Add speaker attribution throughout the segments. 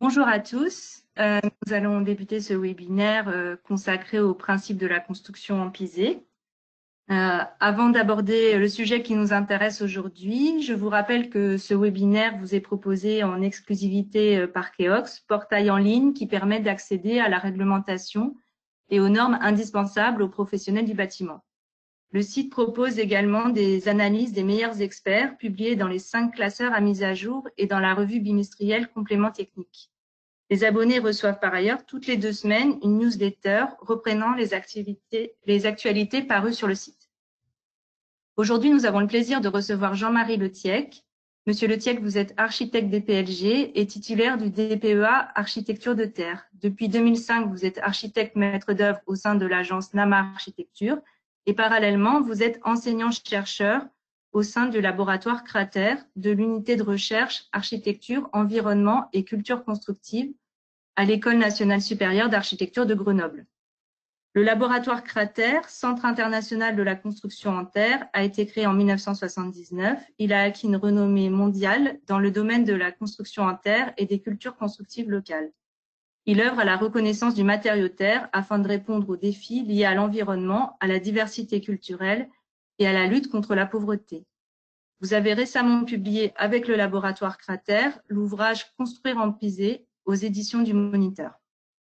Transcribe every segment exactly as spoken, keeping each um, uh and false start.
Speaker 1: Bonjour à tous. Euh, nous allons débuter ce webinaire euh, consacré au principe de la construction en pisé. Euh, avant d'aborder le sujet qui nous intéresse aujourd'hui, je vous rappelle que ce webinaire vous est proposé en exclusivité euh, par Keox, portail en ligne qui permet d'accéder à la réglementation et aux normes indispensables aux professionnels du bâtiment. Le site propose également des analyses des meilleurs experts publiées dans les cinq classeurs à mise à jour et dans la revue bimestrielle Complément technique. Les abonnés reçoivent par ailleurs toutes les deux semaines une newsletter reprenant les, activités, les actualités parues sur le site. Aujourd'hui, nous avons le plaisir de recevoir Jean-Marie Letiec. Monsieur Letiec, vous êtes architecte D P L G et titulaire du D P E A Architecture de terre. Depuis deux mille cinq, vous êtes architecte maître d'œuvre au sein de l'agence Nama Architecture et parallèlement, vous êtes enseignant-chercheur au sein du laboratoire Cratère de l'unité de recherche architecture, environnement et culture constructive à l'École nationale supérieure d'architecture de Grenoble. Le laboratoire Cratère, Centre international de la construction en terre, a été créé en mille neuf cent soixante-dix-neuf. Il a acquis une renommée mondiale dans le domaine de la construction en terre et des cultures constructives locales. Il œuvre à la reconnaissance du matériau terre afin de répondre aux défis liés à l'environnement, à la diversité culturelle et à la lutte contre la pauvreté. Vous avez récemment publié avec le laboratoire Cratère l'ouvrage Construire en pisé aux éditions du Moniteur.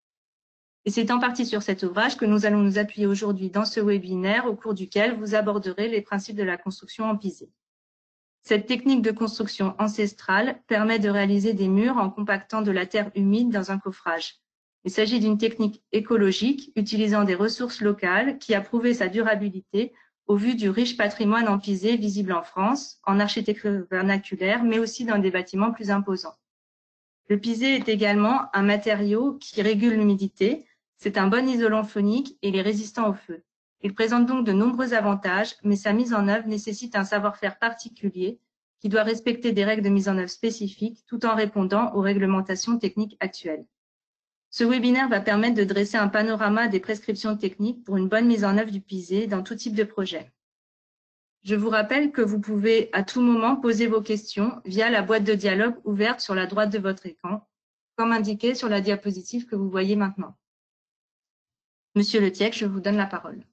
Speaker 1: Et c'est en partie sur cet ouvrage que nous allons nous appuyer aujourd'hui dans ce webinaire au cours duquel vous aborderez les principes de la construction en pisé. Cette technique de construction ancestrale permet de réaliser des murs en compactant de la terre humide dans un coffrage. Il s'agit d'une technique écologique utilisant des ressources locales qui a prouvé sa durabilité au vu du riche patrimoine en pisé visible en France, en architecture vernaculaire, mais aussi dans des bâtiments plus imposants. Le pisé est également un matériau qui régule l'humidité. C'est un bon isolant phonique et il est résistant au feu. Il présente donc de nombreux avantages, mais sa mise en œuvre nécessite un savoir-faire particulier qui doit respecter des règles de mise en œuvre spécifiques tout en répondant aux réglementations techniques actuelles. Ce webinaire va permettre de dresser un panorama des prescriptions techniques pour une bonne mise en œuvre du pisé dans tout type de projet. Je vous rappelle que vous pouvez à tout moment poser vos questions via la boîte de dialogue ouverte sur la droite de votre écran, comme indiqué sur la diapositive que vous voyez maintenant. Monsieur Letiec, je vous donne la parole.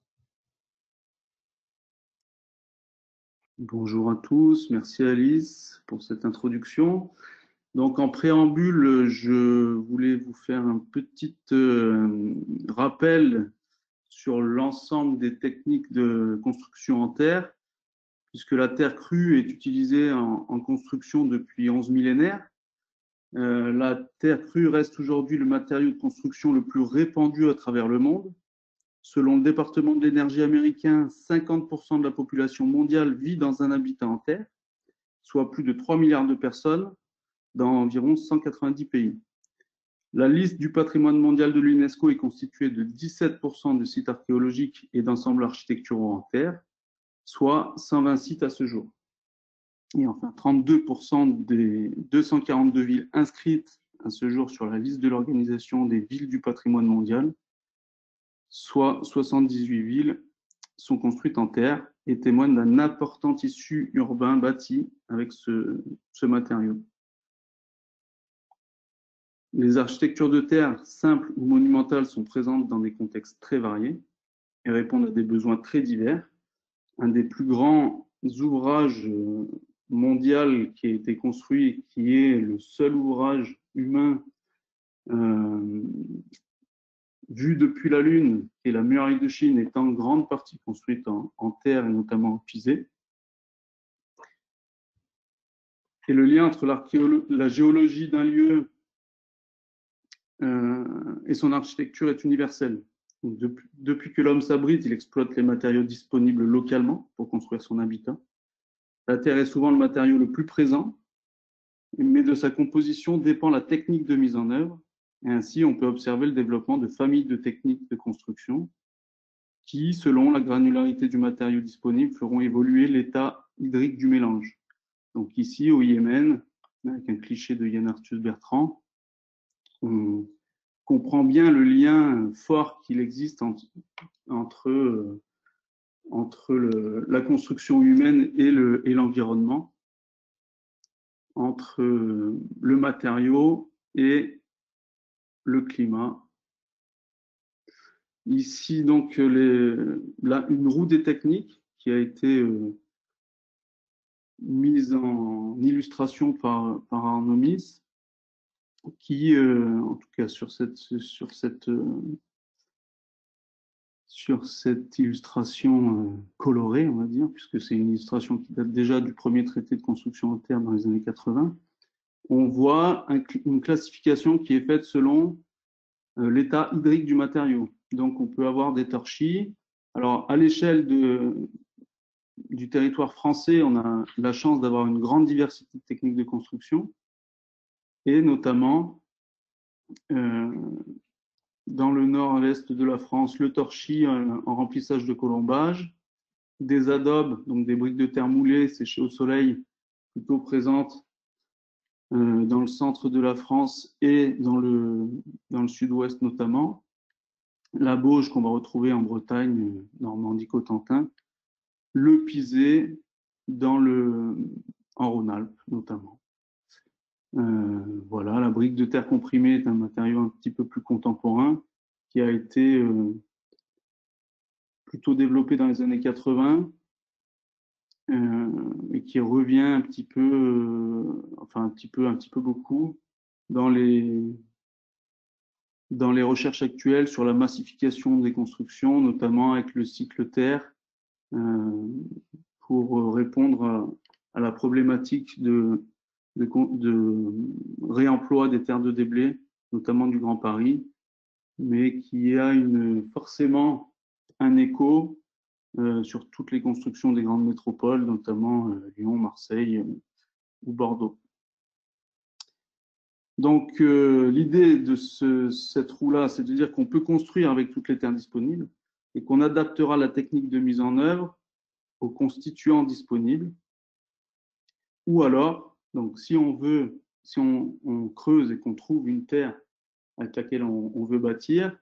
Speaker 2: Bonjour à tous, merci Alice pour cette introduction. Donc en préambule, je voulais vous faire un petit euh, rappel sur l'ensemble des techniques de construction en terre, puisque la terre crue est utilisée en, en construction depuis onze millénaires. Euh, la terre crue reste aujourd'hui le matériau de construction le plus répandu à travers le monde. Selon le département de l'énergie américain, cinquante pour cent de la population mondiale vit dans un habitat en terre, soit plus de trois milliards de personnes dans environ cent quatre-vingt-dix pays. La liste du patrimoine mondial de l'UNESCO est constituée de dix-sept pour cent de sites archéologiques et d'ensembles architecturaux en terre, soit cent vingt sites à ce jour. Et enfin, trente-deux pour cent des deux cent quarante-deux villes inscrites à ce jour sur la liste de l'Organisation des villes du patrimoine mondial, soit soixante-dix-huit villes, sont construites en terre et témoignent d'un important tissu urbain bâti avec ce, ce matériau. Les architectures de terre, simples ou monumentales, sont présentes dans des contextes très variés et répondent à des besoins très divers. Un des plus grands ouvrages mondiaux qui a été construit, qui est le seul ouvrage humain euh, vu depuis la Lune, qui est la muraille de Chine, est en grande partie construite en, en terre et notamment en pisé. Et le lien entre la géologie d'un lieu euh, et son architecture est universel. Donc, depuis, depuis que l'homme s'abrite, il exploite les matériaux disponibles localement pour construire son habitat. La terre est souvent le matériau le plus présent, mais de sa composition dépend la technique de mise en œuvre. Et ainsi, on peut observer le développement de familles de techniques de construction qui, selon la granularité du matériau disponible, feront évoluer l'état hydrique du mélange. Donc ici, au Yémen, avec un cliché de Yann Arthus Bertrand, on comprend bien le lien fort qu'il existe entre, entre, entre le, la construction humaine et le, et l'environnement, entre le matériau et le climat. Ici, donc, les, là, une roue des techniques qui a été euh, mise en illustration par, par Arnaud Mies, qui, euh, en tout cas sur cette, sur cette, euh, sur cette illustration euh, colorée, on va dire, puisque c'est une illustration qui date déjà du premier traité de construction en terre dans les années quatre-vingts, on voit un, une classification qui est faite selon euh, l'état hydrique du matériau. Donc, on peut avoir des torchis. Alors, à l'échelle de, du territoire français, on a la chance d'avoir une grande diversité de techniques de construction, et notamment euh, dans le nord-est de la France, le torchis euh, en remplissage de colombage, des adobes, donc des briques de terre moulées séchées au soleil, plutôt présentes euh, dans le centre de la France et dans le, dans le sud-ouest notamment. La bauge qu'on va retrouver en Bretagne, Normandie, Cotentin, le pisé dans le, en Rhône-Alpes notamment. Euh, voilà, la brique de terre comprimée est un matériau un petit peu plus contemporain qui a été euh, plutôt développé dans les années quatre-vingts euh, et qui revient un petit peu, euh, enfin un petit peu, un petit peu beaucoup dans les dans les recherches actuelles sur la massification des constructions, notamment avec le cycle terre, euh, pour répondre à, à la problématique de, de, de réemploi des terres de déblai, notamment du Grand Paris, mais qui a une, forcément un écho euh, sur toutes les constructions des grandes métropoles, notamment euh, Lyon, Marseille euh, ou Bordeaux. Donc, euh, l'idée de ce, cette roue-là, c'est de dire qu'on peut construire avec toutes les terres disponibles et qu'on adaptera la technique de mise en œuvre aux constituants disponibles. Ou alors, donc, si on veut, si on, on creuse et qu'on trouve une terre avec laquelle on, on veut bâtir,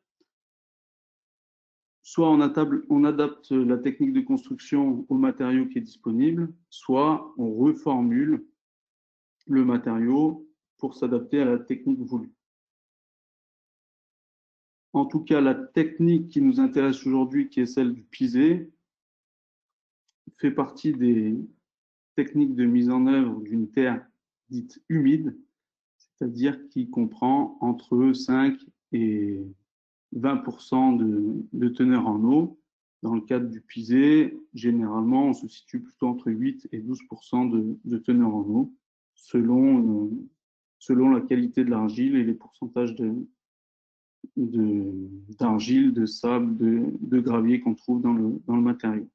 Speaker 2: soit on, atable, on adapte la technique de construction au matériau qui est disponible, soit on reformule le matériau pour s'adapter à la technique voulue. En tout cas, la technique qui nous intéresse aujourd'hui, qui est celle du pisé, fait partie des techniques de mise en œuvre d'une terre dite humide, c'est-à-dire qui comprend entre cinq et vingt pour cent de, de teneur en eau. Dans le cadre du pisé, généralement, on se situe plutôt entre huit et douze pour cent de, de teneur en eau, selon, euh, selon la qualité de l'argile et les pourcentages de, d'argile, de, de sable, de, de gravier qu'on trouve dans le, dans le matériau.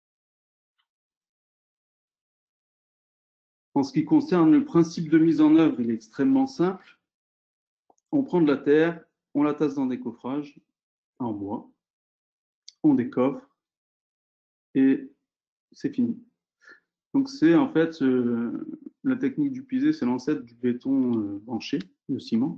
Speaker 2: En ce qui concerne le principe de mise en œuvre, il est extrêmement simple. On prend de la terre, on la tasse dans des coffrages en bois, on décoffre et c'est fini. Donc c'est en fait euh, la technique du pisé, c'est l'ancêtre du béton euh, banché, de ciment,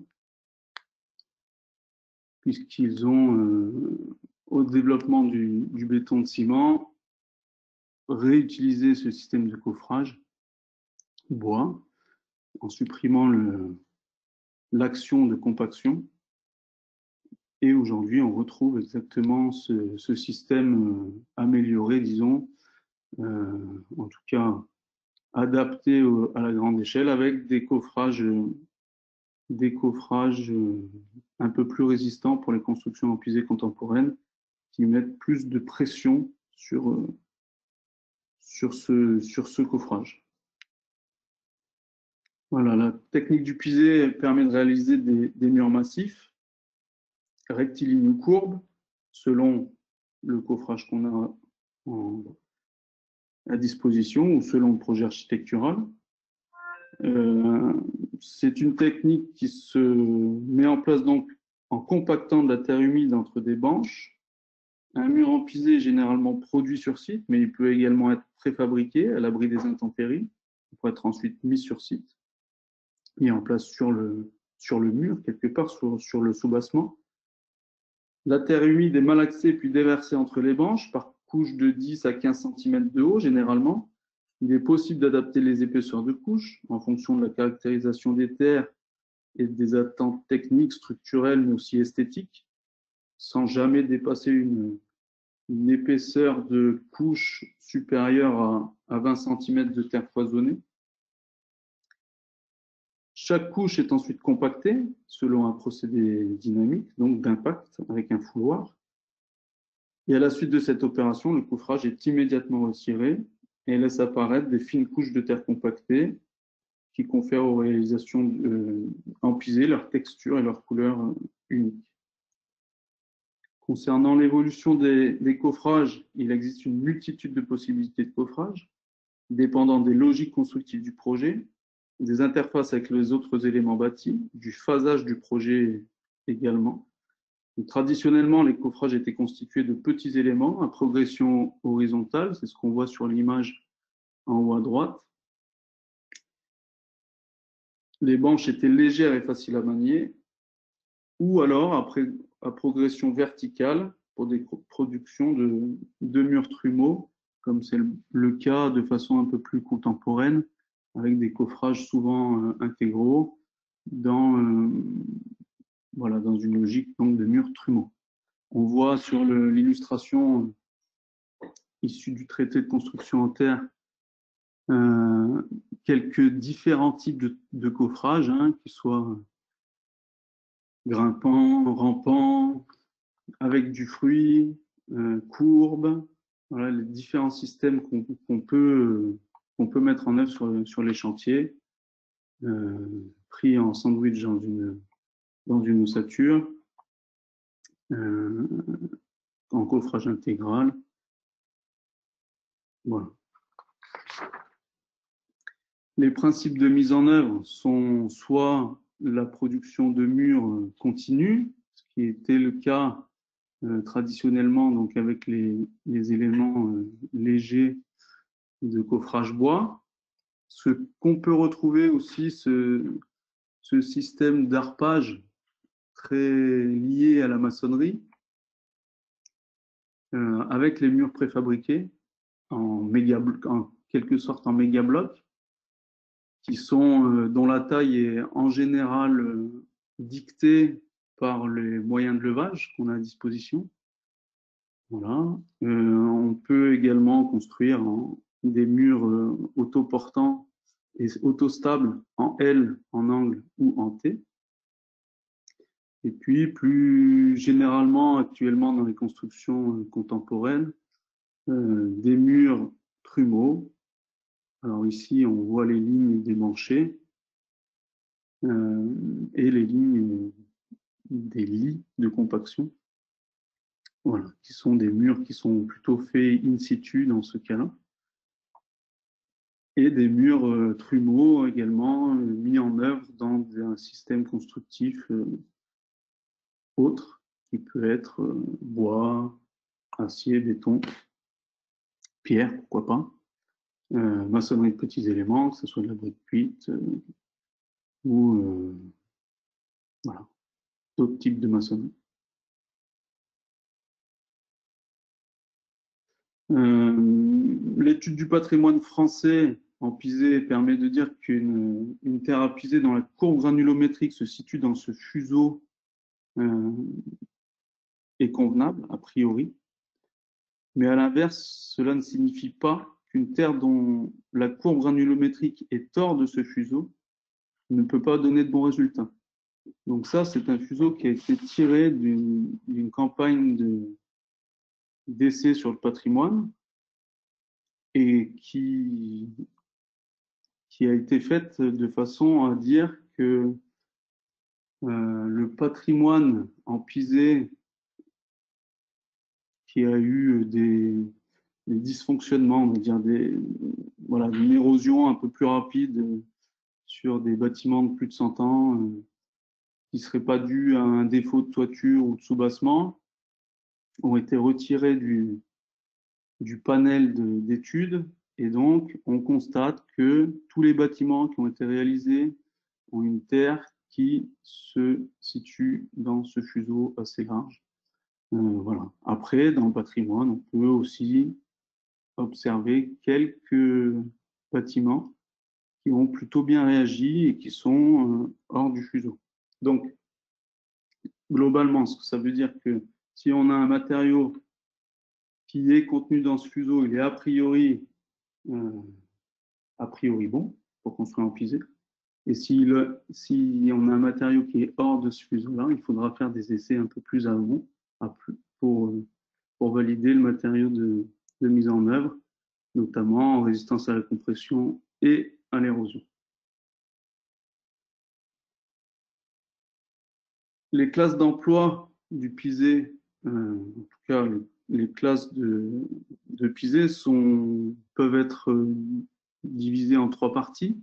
Speaker 2: puisqu'ils ont, euh, au développement du, du béton de ciment, réutilisé ce système de coffrage bois en supprimant l'action de compaction. Et aujourd'hui, on retrouve exactement ce, ce système euh, amélioré, disons, euh, en tout cas adapté au, à la grande échelle, avec des coffrages, des coffrages euh, un peu plus résistants pour les constructions en pisé contemporaines, qui mettent plus de pression sur, euh, sur, ce, sur ce coffrage. Voilà, la technique du pisé permet de réaliser des, des murs massifs, rectilignes ou courbes, selon le coffrage qu'on a en, à disposition ou selon le projet architectural. Euh, c'est une technique qui se met en place donc en compactant de la terre humide entre des banches. Un mur en pisé est généralement produit sur site, mais il peut également être préfabriqué à l'abri des intempéries pour être ensuite mis sur site, mis en place sur le, sur le mur, quelque part sur, sur le soubassement. La terre humide est malaxée puis déversée entre les banches par couche de dix à quinze centimètres de haut généralement. Il est possible d'adapter les épaisseurs de couches en fonction de la caractérisation des terres et des attentes techniques, structurelles, mais aussi esthétiques, sans jamais dépasser une, une épaisseur de couche supérieure à, à vingt centimètres de terre foisonnée. Chaque couche est ensuite compactée selon un procédé dynamique, donc d'impact avec un fouloir. Et à la suite de cette opération, le coffrage est immédiatement retiré et laisse apparaître des fines couches de terre compactée qui confèrent aux réalisations euh, empisées leur texture et leur couleur euh, unique. Concernant l'évolution des, des coffrages, il existe une multitude de possibilités de coffrage, dépendant des logiques constructives du projet, des interfaces avec les autres éléments bâtis, du phasage du projet également. Donc, traditionnellement, les coffrages étaient constitués de petits éléments à progression horizontale, c'est ce qu'on voit sur l'image en haut à droite. Les banches étaient légères et faciles à manier, ou alors après, à progression verticale pour des productions de, de murs trumeaux, comme c'est le, le cas de façon un peu plus contemporaine, avec des coffrages souvent euh, intégraux dans, euh, voilà, dans une logique donc, de murs trumeaux. On voit sur l'illustration issue du traité de construction en terre euh, quelques différents types de, de coffrages, hein, qui soient grimpants, rampants, avec du fruit, euh, courbe, voilà les différents systèmes qu'on qu'on peut, qu'on peut mettre en œuvre sur, sur les chantiers, euh, pris en sandwich dans une, dans une ossature, euh, en coffrage intégral. Voilà. Les principes de mise en œuvre sont soit la production de murs continue, ce qui était le cas euh, traditionnellement donc avec les, les éléments euh, légers de coffrage bois. Ce qu'on peut retrouver aussi, ce, ce système d'arpage très lié à la maçonnerie, euh, avec les murs préfabriqués en, méga, en quelque sorte en méga blocs, qui sont, euh, dont la taille est en général euh, dictée par les moyens de levage qu'on a à disposition. Voilà. Euh, on peut également construire en, des murs euh, autoportants et autostables en L, en angle ou en T. Et puis, plus généralement, actuellement dans les constructions euh, contemporaines, euh, des murs trumeaux. Alors ici, on voit les lignes démanchées euh, et les lignes des lits de compaction. Voilà, qui sont des murs qui sont plutôt faits in situ dans ce cas-là. Et des murs euh, trumeaux également euh, mis en œuvre dans un système constructif euh, autre, qui peut être euh, bois, acier, béton, pierre, pourquoi pas, euh, maçonnerie de petits éléments, que ce soit de la brique cuite euh, ou euh, voilà, d'autres types de maçonnerie. Euh, L'étude du patrimoine français en pisé permet de dire qu'une une terre à piser dans la courbe granulométrique se situe dans ce fuseau euh, est convenable, a priori. Mais à l'inverse, cela ne signifie pas qu'une terre dont la courbe granulométrique est hors de ce fuseau ne peut pas donner de bons résultats. Donc ça, c'est un fuseau qui a été tiré d'une d'une campagne de, d'essais sur le patrimoine et qui, qui a été faite de façon à dire que euh, le patrimoine en pisé qui a eu des, des dysfonctionnements, on va dire des, voilà, une érosion un peu plus rapide sur des bâtiments de plus de cent ans euh, qui ne seraient pas dus à un défaut de toiture ou de soubassement, ont été retirés du, du panel d'études. Et donc, on constate que tous les bâtiments qui ont été réalisés ont une terre qui se situe dans ce fuseau assez large. Euh, voilà. Après, dans le patrimoine, on peut aussi observer quelques bâtiments qui ont plutôt bien réagi et qui sont euh, hors du fuseau. Donc, globalement, ce que ça veut dire que si on a un matériau qui est contenu dans ce fuseau, il est a priori, euh, a priori bon pour construire en pisé. Et si, le, si on a un matériau qui est hors de ce fuseau-là, il faudra faire des essais un peu plus avant pour, pour valider le matériau de, de mise en œuvre, notamment en résistance à la compression et à l'érosion. Les classes d'emploi du pisé, euh, en tout cas les, les classes de, de pisé sont, peuvent être euh, divisées en trois parties,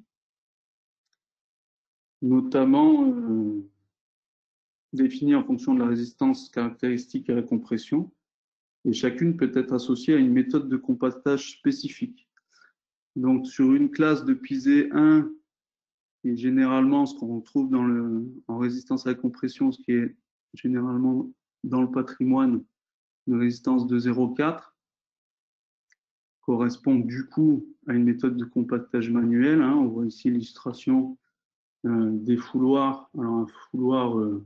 Speaker 2: notamment euh, définies en fonction de la résistance caractéristique à la compression, et chacune peut être associée à une méthode de compactage spécifique. Donc sur une classe de pisé un, et généralement ce qu'on retrouve dans le, en résistance à la compression, ce qui est généralement dans le patrimoine une résistance de zéro virgule quatre, correspond du coup à une méthode de compactage manuel. Hein. On voit ici l'illustration euh, des fouloirs. Alors un fouloir euh,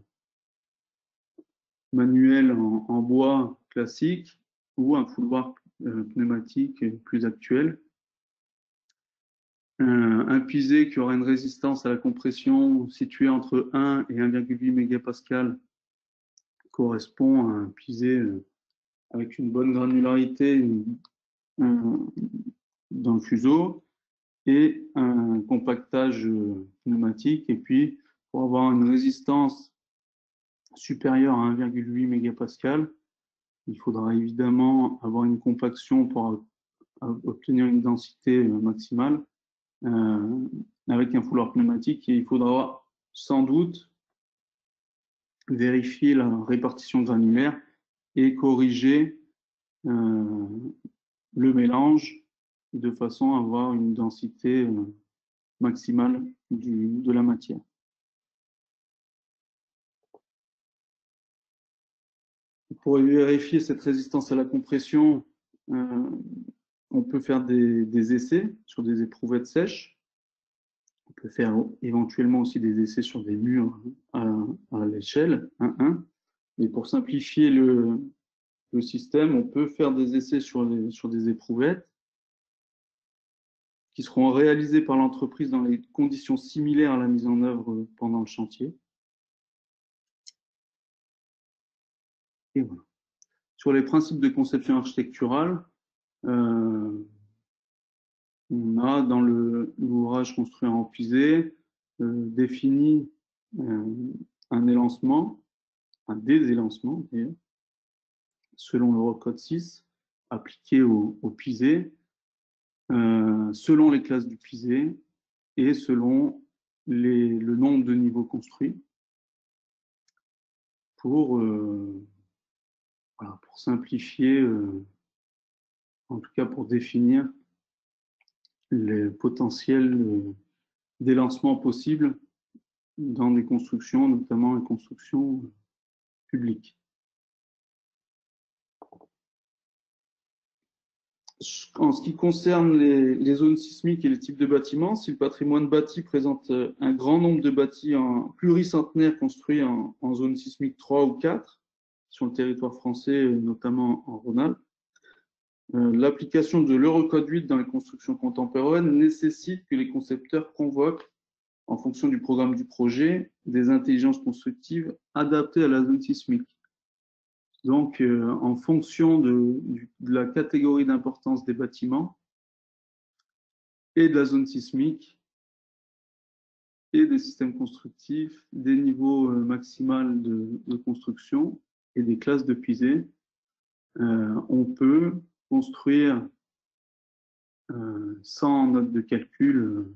Speaker 2: manuel en, en bois classique ou un fouloir euh, pneumatique plus actuel. Un, un pisé qui aura une résistance à la compression située entre un et un virgule huit mégapascal correspond à un pisé euh, avec une bonne granularité une, un, dans le fuseau et un compactage pneumatique. Et puis, pour avoir une résistance supérieure à un virgule huit mégapascal, il faudra évidemment avoir une compaction pour obtenir une densité maximale euh, avec un fouloir pneumatique. Et il faudra sans doute vérifier la répartition granulaire et corriger euh, le mélange de façon à avoir une densité euh, maximale du, de la matière. Pour vérifier cette résistance à la compression, euh, on peut faire des, des essais sur des éprouvettes sèches. On peut faire éventuellement aussi des essais sur des murs à, à l'échelle un un. Mais pour simplifier le, le système, on peut faire des essais sur, les, sur des éprouvettes qui seront réalisés par l'entreprise dans les conditions similaires à la mise en œuvre pendant le chantier. Et voilà. Sur les principes de conception architecturale, euh, on a dans l'ouvrage construit en pisé euh, défini euh, un élancement, un désélancement d'ailleurs, selon l'Eurocode six, appliqué au, au pisé, euh, selon les classes du pisé et selon les, le nombre de niveaux construits pour, euh, voilà, pour simplifier, euh, en tout cas pour définir les potentiels d'élancement possibles dans des constructions, notamment les constructions publiques. En ce qui concerne les, les zones sismiques et les types de bâtiments, si le patrimoine bâti présente un grand nombre de bâtis en pluricentenaires construits en, en zone sismique trois ou quatre sur le territoire français, notamment en Rhône-Alpes, euh, l'application de l'Eurocode huit dans les constructions contemporaines nécessite que les concepteurs convoquent, en fonction du programme du projet, des intelligences constructives adaptées à la zone sismique. Donc, euh, en fonction de, de la catégorie d'importance des bâtiments et de la zone sismique et des systèmes constructifs, des niveaux euh, maximaux de, de construction et des classes de pisé, euh, on peut construire euh, sans note de calcul euh,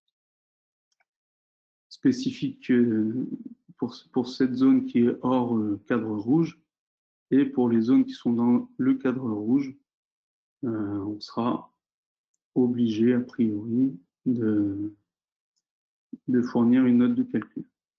Speaker 2: spécifique euh, pour, pour cette zone qui est hors euh, cadre rouge. Et pour les zones qui sont dans le cadre rouge, euh, on sera obligé, a priori, de, de fournir une note de calcul.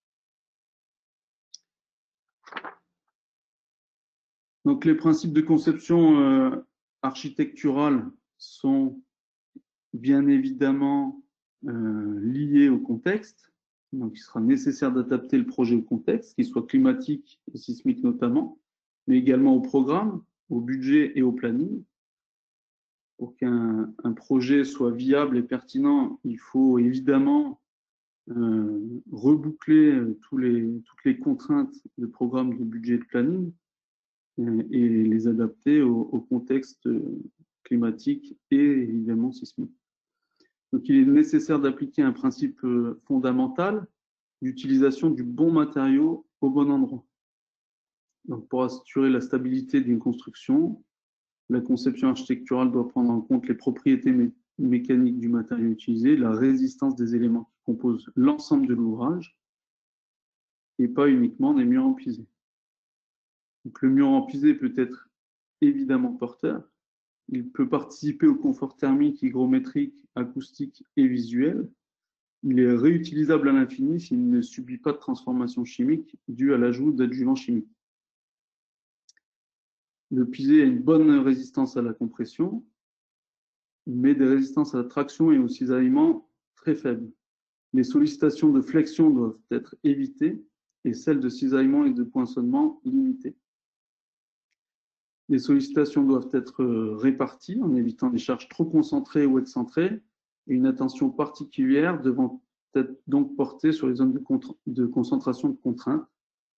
Speaker 2: Donc, les principes de conception euh, architecturale sont bien évidemment euh, liés au contexte. Donc, il sera nécessaire d'adapter le projet au contexte, qu'il soit climatique et sismique notamment, mais également au programme, au budget et au planning. Pour qu'un un projet soit viable et pertinent, il faut évidemment euh, reboucler tous les, toutes les contraintes de programme, de budget et de planning euh, et les adapter au, au contexte climatique et évidemment sismique. Donc, il est nécessaire d'appliquer un principe fondamental d'utilisation du bon matériau au bon endroit. Donc, pour assurer la stabilité d'une construction, la conception architecturale doit prendre en compte les propriétés mé mécaniques du matériau utilisé, la résistance des éléments qui composent l'ensemble de l'ouvrage et pas uniquement des murs empisés. Donc, le mur empisé peut être évidemment porteur. Il peut participer au confort thermique, hygrométrique, acoustique et visuel. Il est réutilisable à l'infini s'il ne subit pas de transformation chimique due à l'ajout d'adjuvants chimiques. Le pisé a une bonne résistance à la compression, mais des résistances à la traction et au cisaillement très faibles. Les sollicitations de flexion doivent être évitées et celles de cisaillement et de poinçonnement limitées. Les sollicitations doivent être réparties en évitant des charges trop concentrées ou excentrées et une attention particulière devant être donc portée sur les zones de, de concentration de contraintes,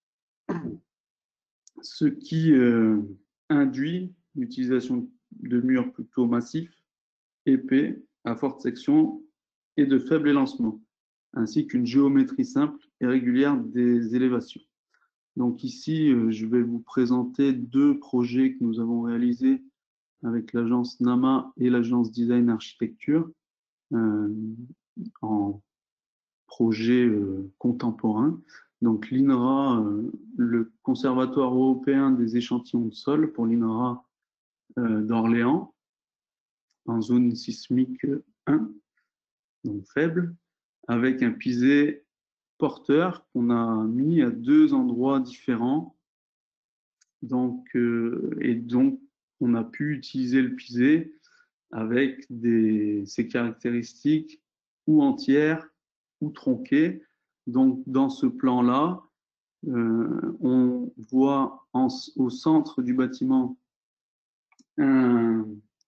Speaker 2: ce qui euh, induit l'utilisation de murs plutôt massifs, épais, à forte section et de faible élancement, ainsi qu'une géométrie simple et régulière des élévations. Donc ici, euh, je vais vous présenter deux projets que nous avons réalisés avec l'agence NAMA et l'agence Design Architecture euh, en projet euh, contemporain. Donc l'I N R A, euh, le Conservatoire européen des échantillons de sol pour l'I N R A euh, d'Orléans, en zone sismique un, donc faible, avec un pisé porteur qu'on a mis à deux endroits différents. Donc, euh, et donc, on a pu utiliser le pisé avec des, ses caractéristiques ou entières ou tronquées. Donc, dans ce plan-là, euh, on voit en, au centre du bâtiment un,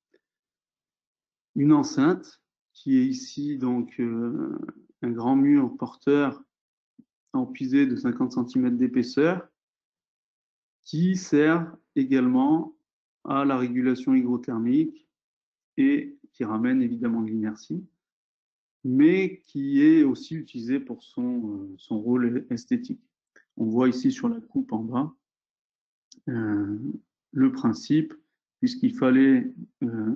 Speaker 2: une enceinte qui est ici donc euh, un grand mur porteur en pisé de cinquante centimètres d'épaisseur qui sert également à la régulation hygrothermique et qui ramène évidemment de l'inertie, mais qui est aussi utilisé pour son, son rôle esthétique. On voit ici sur la coupe en bas euh, le principe, puisqu'il fallait euh,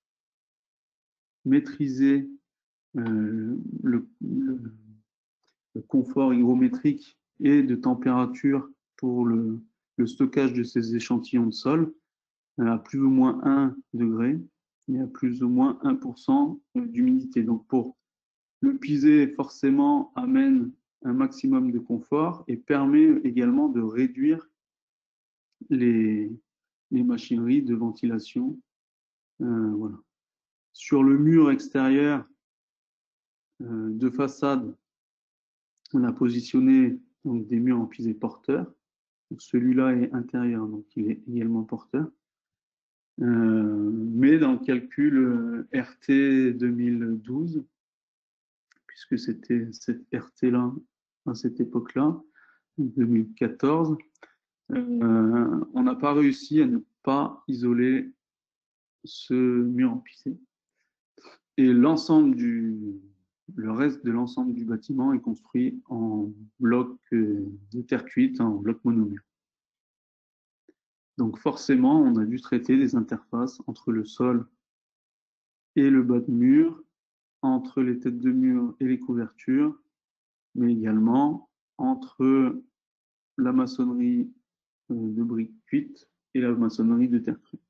Speaker 2: maîtriser euh, le, le, le confort hygrométrique et de température pour le, le stockage de ces échantillons de sol à plus ou moins un degré et à plus ou moins un pour cent d'humidité. Donc pour le pisé, forcément, amène un maximum de confort et permet également de réduire les, les machineries de ventilation. Euh, voilà. Sur le mur extérieur euh, de façade, on a positionné donc, des murs en pisé porteur. Celui-là est intérieur, donc il est également porteur. Euh, mais dans le calcul euh, R T deux mille douze, puisque c'était cette R T-là à cette époque-là, deux mille quatorze, euh, on n'a pas réussi à ne pas isoler ce mur en pisé. Et l'ensemble du, le reste de l'ensemble du bâtiment est construit en bloc euh, de terre cuite, en bloc monomure. Donc forcément, on a dû traiter des interfaces entre le sol et le bas de mur, entre les têtes de mur et les couvertures, mais également entre la maçonnerie de briques cuites et la maçonnerie de terre crue.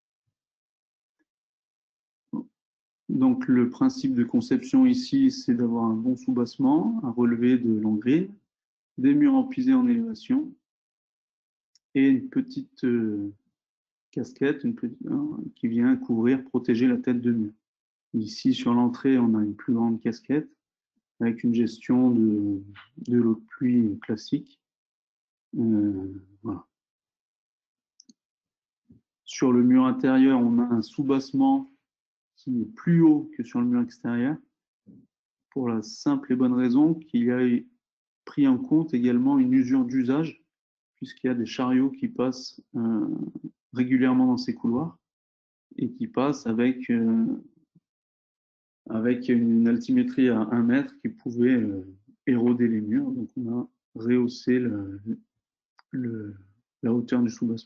Speaker 2: Donc le principe de conception ici, c'est d'avoir un bon soubassement, un relevé de l'engrais, des murs empisés en élévation et une petite euh, casquette une petite, hein, qui vient couvrir, protéger la tête de mur. Ici, sur l'entrée, on a une plus grande casquette avec une gestion de, de l'eau de pluie classique. Euh, voilà. Sur le mur intérieur, on a un soubassement qui est plus haut que sur le mur extérieur, pour la simple et bonne raison qu'il y a pris en compte également une usure d'usage, puisqu'il y a des chariots qui passent euh, régulièrement dans ces couloirs et qui passent avec, euh, avec une altimétrie à un mètre qui pouvait euh, éroder les murs. Donc on a rehaussé le, le, la hauteur du soubassement.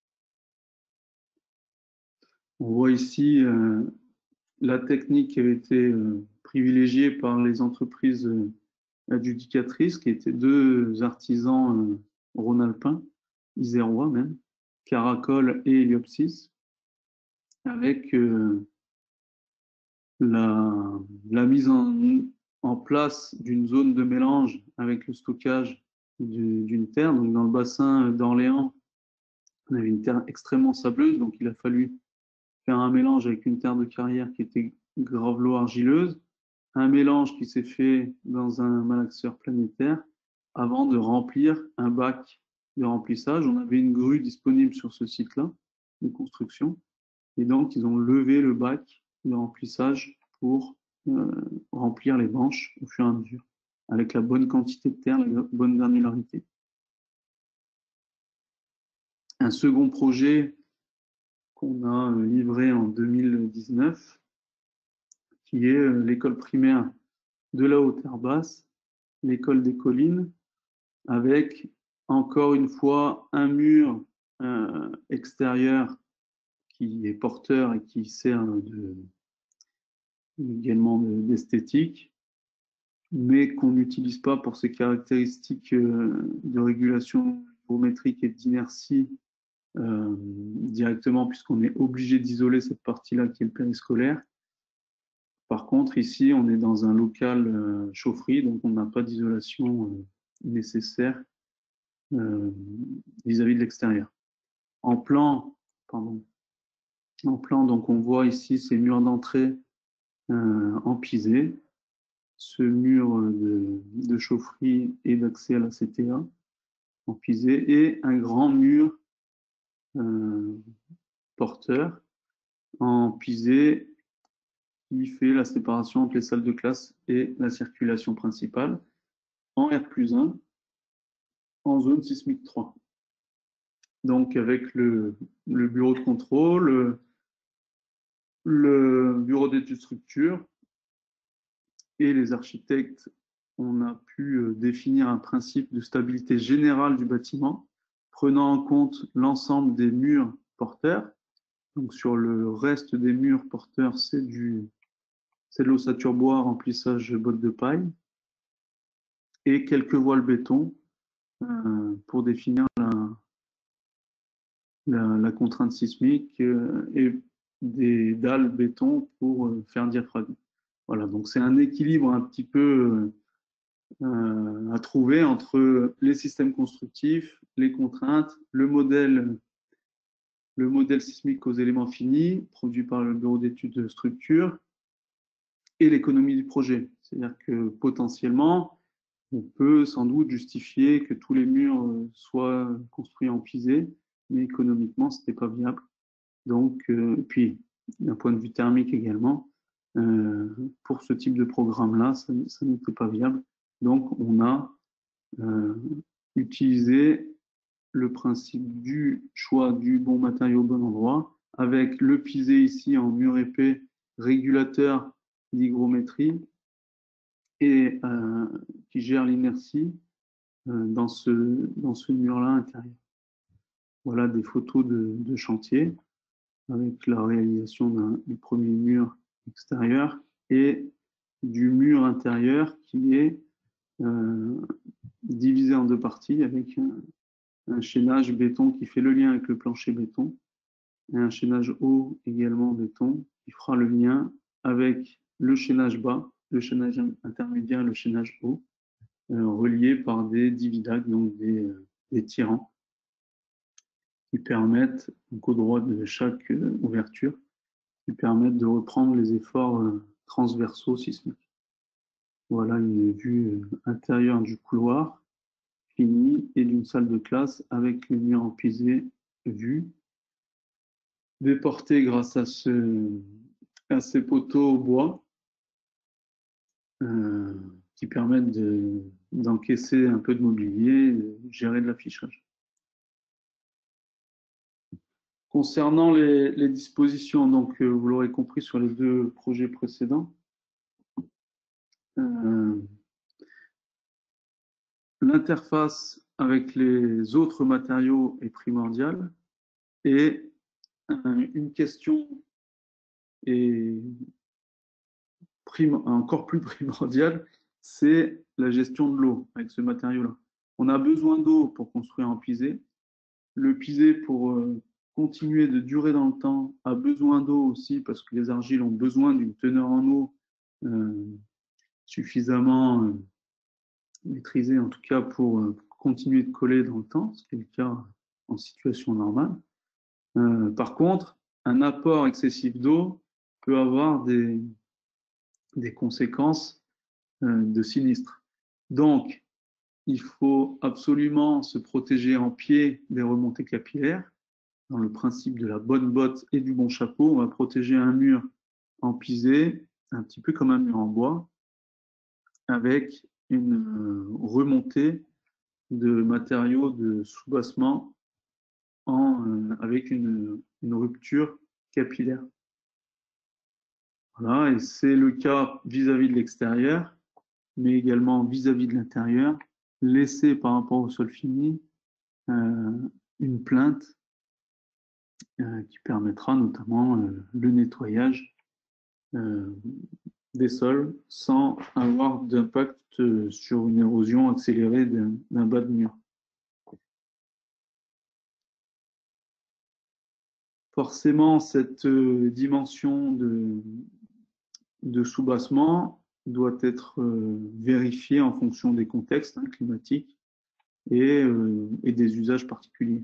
Speaker 2: On voit ici euh, la technique qui avait été euh, privilégiée par les entreprises euh, adjudicatrices, qui étaient deux artisans euh, rhône-alpins, isérois même, Caracol et Heliopsis, avec euh, la, la mise en, en place d'une zone de mélange avec le stockage d'une terre. Donc dans le bassin d'Orléans, on avait une terre extrêmement sableuse, donc il a fallu faire un mélange avec une terre de carrière qui était gravelo-argileuse, un mélange qui s'est fait dans un malaxeur planétaire avant de remplir un bac de remplissage. On avait une grue disponible sur ce site-là de construction, et donc ils ont levé le bac de remplissage pour euh, remplir les banches au fur et à mesure, avec la bonne quantité de terre, la bonne granularité. Un second projet qu'on a livré en deux mille dix-neuf, qui est l'école primaire de la Haute-Basse, l'école des collines, avec encore une fois un mur euh, extérieur qui est porteur et qui sert de, également d'esthétique, mais qu'on n'utilise pas pour ses caractéristiques euh, de régulation géométrique et d'inertie euh, directement, puisqu'on est obligé d'isoler cette partie-là qui est le périscolaire. Par contre, ici, on est dans un local euh, chaufferie, donc on n'a pas d'isolation euh, nécessaire euh, vis-à-vis de l'extérieur. En plan, pardon, en plan, donc on voit ici ces murs d'entrée euh, en pisé, ce mur de, de chaufferie et d'accès à la C T A en pisé, et un grand mur euh, porteur en pisé qui fait la séparation entre les salles de classe et la circulation principale en R plus un, en zone sismique trois. Donc avec le, le bureau de contrôle, le bureau d'études structure et les architectes, on a pu définir un principe de stabilité générale du bâtiment, prenant en compte l'ensemble des murs porteurs. Donc sur le reste des murs porteurs, c'est du c'est de l'ossature bois, remplissage bottes de paille, et quelques voiles béton euh, pour définir la, la, la contrainte sismique euh, et des dalles béton pour euh, faire diaphragme. Voilà, donc c'est un équilibre un petit peu euh, à trouver entre les systèmes constructifs, les contraintes, le modèle, le modèle sismique aux éléments finis, produit par le bureau d'études de structure, et l'économie du projet. C'est-à-dire que potentiellement, on peut sans doute justifier que tous les murs soient construits en pisé, mais économiquement, ce n'était pas viable. Donc, euh, puis, d'un point de vue thermique également, euh, pour ce type de programme-là, ça, ça n'était pas viable. Donc, on a euh, utilisé le principe du choix du bon matériau au bon endroit, avec le pisé ici en mur épais, régulateur d'hygrométrie, et euh, qui gère l'inertie euh, dans ce, dans ce mur-là intérieur. Voilà des photos de, de chantier avec la réalisation du premier mur extérieur et du mur intérieur qui est euh, divisé en deux parties avec un, un chaînage béton qui fait le lien avec le plancher béton et un chaînage haut également béton qui fera le lien avec le chaînage bas, le chaînage intermédiaire et le chaînage haut, euh, reliés par des dividacs, donc des, euh, des tirants qui permettent, donc au droit de chaque euh, ouverture, qui permettent de reprendre les efforts euh, transversaux sismiques. Voilà une vue intérieure du couloir fini et d'une salle de classe avec les murs en pisé vus, déportés grâce à, ce, à ces poteaux bois euh, qui permettent de, d'encaisser un peu de mobilier, de gérer de l'affichage. Concernant les, les dispositions, donc euh, vous l'aurez compris sur les deux projets précédents, euh, l'interface avec les autres matériaux est primordiale et euh, une question est prim encore plus primordiale, c'est la gestion de l'eau avec ce matériau-là. On a besoin d'eau pour construire un pisé. Le pisé, pour euh, continuer de durer dans le temps, a besoin d'eau aussi parce que les argiles ont besoin d'une teneur en eau euh, suffisamment euh, maîtrisée, en tout cas pour euh, continuer de coller dans le temps, ce qui est le cas en situation normale. Euh, par contre, un apport excessif d'eau peut avoir des, des conséquences euh, de sinistres. Donc, il faut absolument se protéger en pied des remontées capillaires. Dans le principe de la bonne botte et du bon chapeau, on va protéger un mur en pisé, un petit peu comme un mur en bois, avec une remontée de matériaux de soubassement en, euh, avec une, une rupture capillaire. Voilà, et c'est le cas vis-à-vis de l'extérieur, mais également vis-à-vis de l'intérieur, laisser par rapport au sol fini euh, une plainte euh, qui permettra notamment euh, le nettoyage euh, des sols sans avoir d'impact euh, sur une érosion accélérée d'un bas de mur. Forcément, cette euh, dimension de, de soubassement doit être euh, vérifiée en fonction des contextes hein, climatiques et, euh, et des usages particuliers.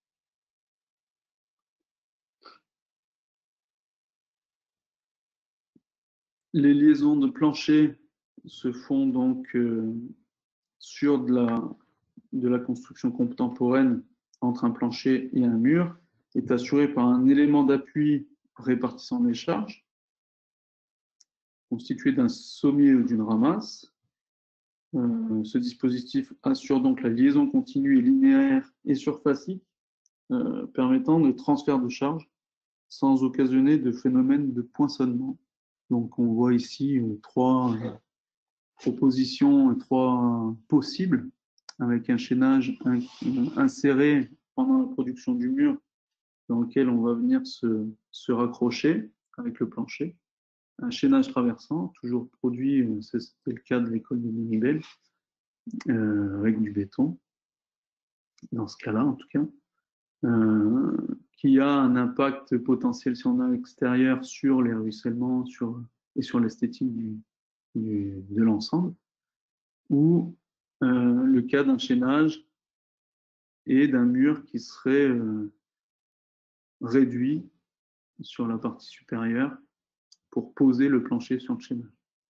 Speaker 2: Les liaisons de plancher se font donc euh, sur de la, de la construction contemporaine entre un plancher et un mur, est assurée par un élément d'appui répartissant les charges, constitué d'un sommier ou d'une ramasse. Euh, ce dispositif assure donc la liaison continue et linéaire et surfacique, euh, permettant le transfert de charge sans occasionner de phénomène de poinçonnement. Donc on voit ici euh, trois euh, propositions, trois possibles, avec un chaînage in inséré pendant la production du mur, dans lequel on va venir se, se raccrocher avec le plancher. Un chaînage traversant, toujours produit, c'était le cas de l'école de Nivelles, euh, avec du béton, dans ce cas-là en tout cas, euh, qui a un impact potentiel si on a l'extérieur sur les ruissellements sur, et sur l'esthétique du, du, de l'ensemble, ou euh, le cas d'un chaînage et d'un mur qui serait euh, réduit sur la partie supérieure pour poser le plancher sur le chaînage.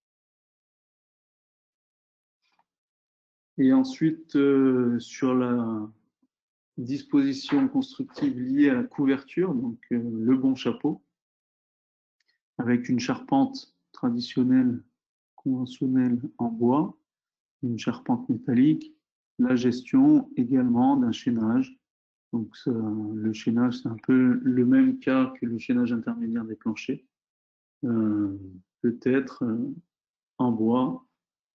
Speaker 2: Et ensuite, euh, sur la disposition constructive liée à la couverture, donc euh, le bon chapeau, avec une charpente traditionnelle, conventionnelle en bois, une charpente métallique, la gestion également d'un chaînage. Donc ça, le chaînage, c'est un peu le même cas que le chaînage intermédiaire des planchers, euh, peut-être euh, en bois,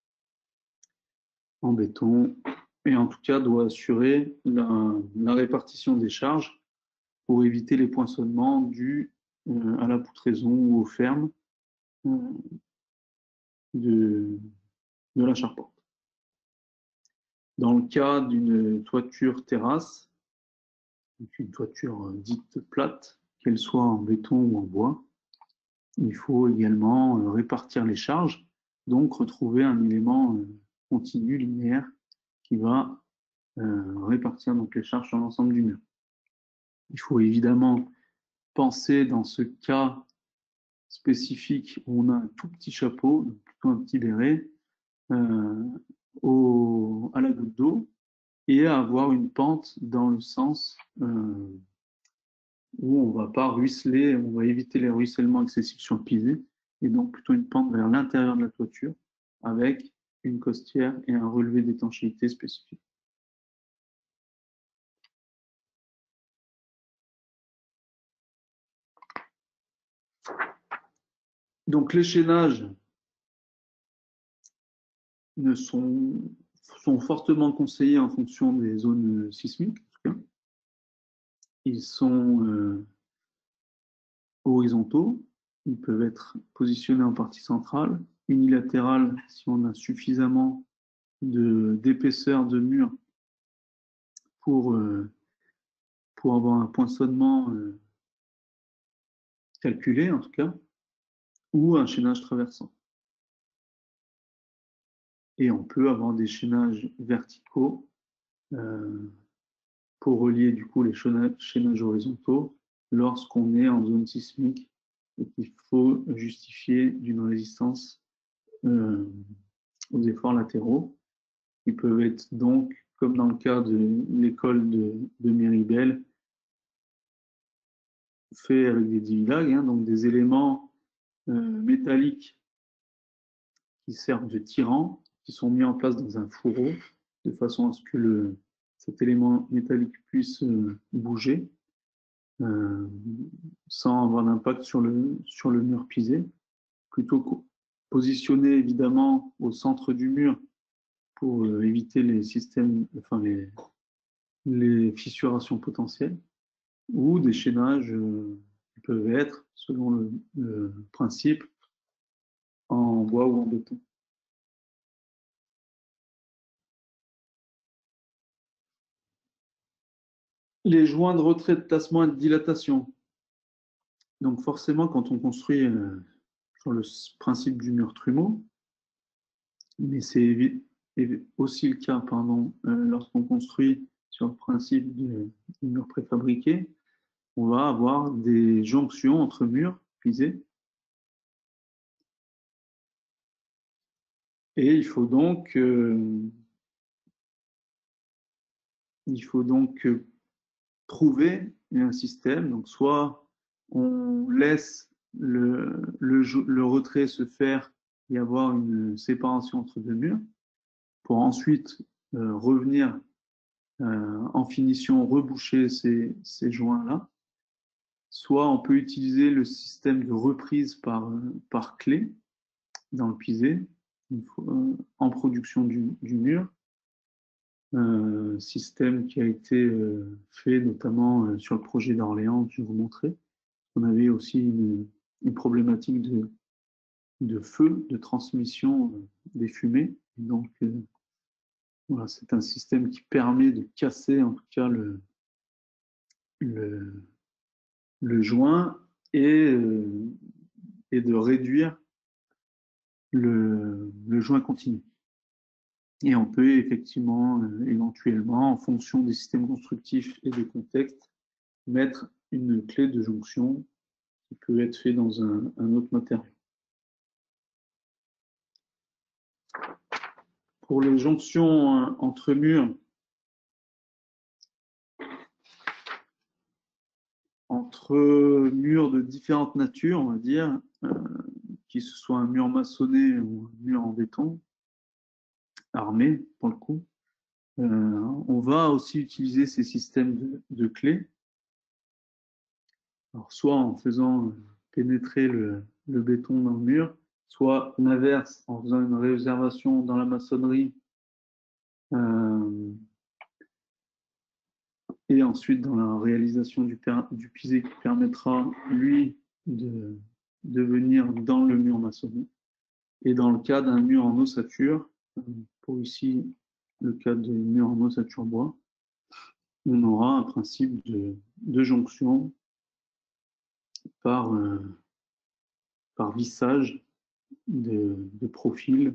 Speaker 2: en béton, et en tout cas doit assurer la, la répartition des charges pour éviter les poinçonnements dus euh, à la poutraison ou aux fermes euh, de, de la charpente. Dans le cas d'une toiture terrasse, une toiture dite plate, qu'elle soit en béton ou en bois, il faut également répartir les charges, donc retrouver un élément continu, linéaire, qui va euh, répartir donc les charges sur l'ensemble du mur. Il faut évidemment penser dans ce cas spécifique où on a un tout petit chapeau, donc plutôt un petit béret, euh, au, à la goutte d'eau et à avoir une pente dans le sens euh, où on ne va pas ruisseler, on va éviter les ruissellements excessifs sur le pisé, et donc plutôt une pente vers l'intérieur de la toiture avec une costière et un relevé d'étanchéité spécifique. Donc les chaînages ne sont, sont fortement conseillés en fonction des zones sismiques. En tout cas. Ils sont euh, horizontaux, ils peuvent être positionnés en partie centrale, unilatérale si on a suffisamment d'épaisseur de, de mur pour, euh, pour avoir un poinçonnement euh, calculé en tout cas, ou un chaînage traversant. Et on peut avoir des chaînages verticaux euh, pour relier du coup les chaînages horizontaux lorsqu'on est en zone sismique et qu'il faut justifier d'une résistance euh, aux efforts latéraux, qui peuvent être donc, comme dans le cas de l'école de, de Méribel, fait avec des divilagues, hein, donc des éléments euh, métalliques qui servent de tirants, qui sont mis en place dans un fourreau, de façon à ce que le, cet élément métallique puisse euh, bouger euh, sans avoir d'impact sur le, sur le mur pisé, plutôt positionné évidemment au centre du mur pour euh, éviter les systèmes, enfin les, les fissurations potentielles, ou des chaînages euh, qui peuvent être, selon le, le principe, en bois ou en béton. Les joints de retrait, de tassement et de dilatation. Donc forcément, quand on construit euh, sur le principe du mur trumeau, mais c'est aussi le cas pardon, euh, lorsqu'on construit sur le principe du, du mur préfabriqué, on va avoir des jonctions entre murs pisés. Et il faut donc, euh, il faut donc euh, trouver un système. Donc soit on laisse le, le, le retrait se faire et avoir une séparation entre deux murs pour ensuite euh, revenir euh, en finition reboucher ces, ces joints-là. Soit on peut utiliser le système de reprise par, par clé dans le pisé euh, en production du, du mur. Un système qui a été euh, fait notamment euh, sur le projet d'Orléans que je vous montrais. On avait aussi une, une problématique de, de feu, de transmission euh, des fumées. Donc, euh, voilà, c'est un système qui permet de casser en tout cas le, le, le joint et, euh, et de réduire le, le joint continu. Et on peut effectivement, euh, éventuellement, en fonction des systèmes constructifs et des contextes, mettre une clé de jonction qui peut être fait dans un, un autre matériau. Pour les jonctions entre murs, entre murs de différentes natures, on va dire, euh, qu'il ce soit un mur maçonné ou un mur en béton, armé pour le coup, euh, on va aussi utiliser ces systèmes de, de clés. Alors, soit en faisant pénétrer le, le béton dans le mur, soit l'inverse, en faisant une réservation dans la maçonnerie euh, et ensuite dans la réalisation du, du pisé qui permettra, lui, de, de venir dans le mur maçonné. Et dans le cas d'un mur en ossature, pour ici le cas de mur en ossature bois, on aura un principe de, de jonction par, euh, par vissage de, de profil,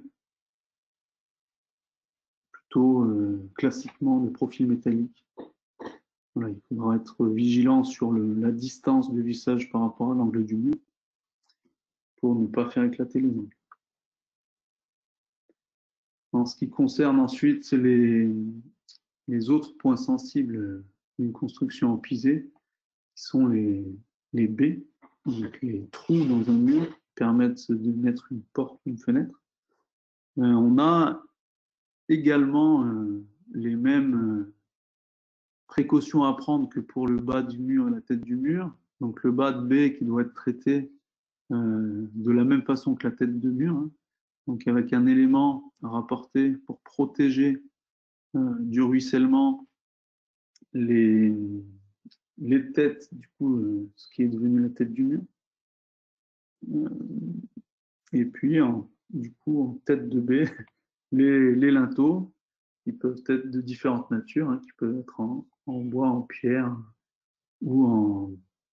Speaker 2: plutôt euh, classiquement de profil métallique. Voilà, il faudra être vigilant sur le, la distance de vissage par rapport à l'angle du mur pour ne pas faire éclater les angles. En ce qui concerne ensuite les, les autres points sensibles d'une construction en pisé, qui sont les, les baies, donc les trous dans un mur qui permettent de mettre une porte ou une fenêtre. Euh, on a également euh, les mêmes euh, précautions à prendre que pour le bas du mur et la tête du mur. Donc le bas de baie qui doit être traité euh, de la même façon que la tête de mur, hein. Donc avec un élément à rapporter pour protéger euh, du ruissellement les, les têtes, du coup, euh, ce qui est devenu la tête du mur. Euh, et puis, en, du coup, en tête de baie, les, les linteaux, qui peuvent être de différentes natures, hein, qui peuvent être en, en bois, en pierre ou en,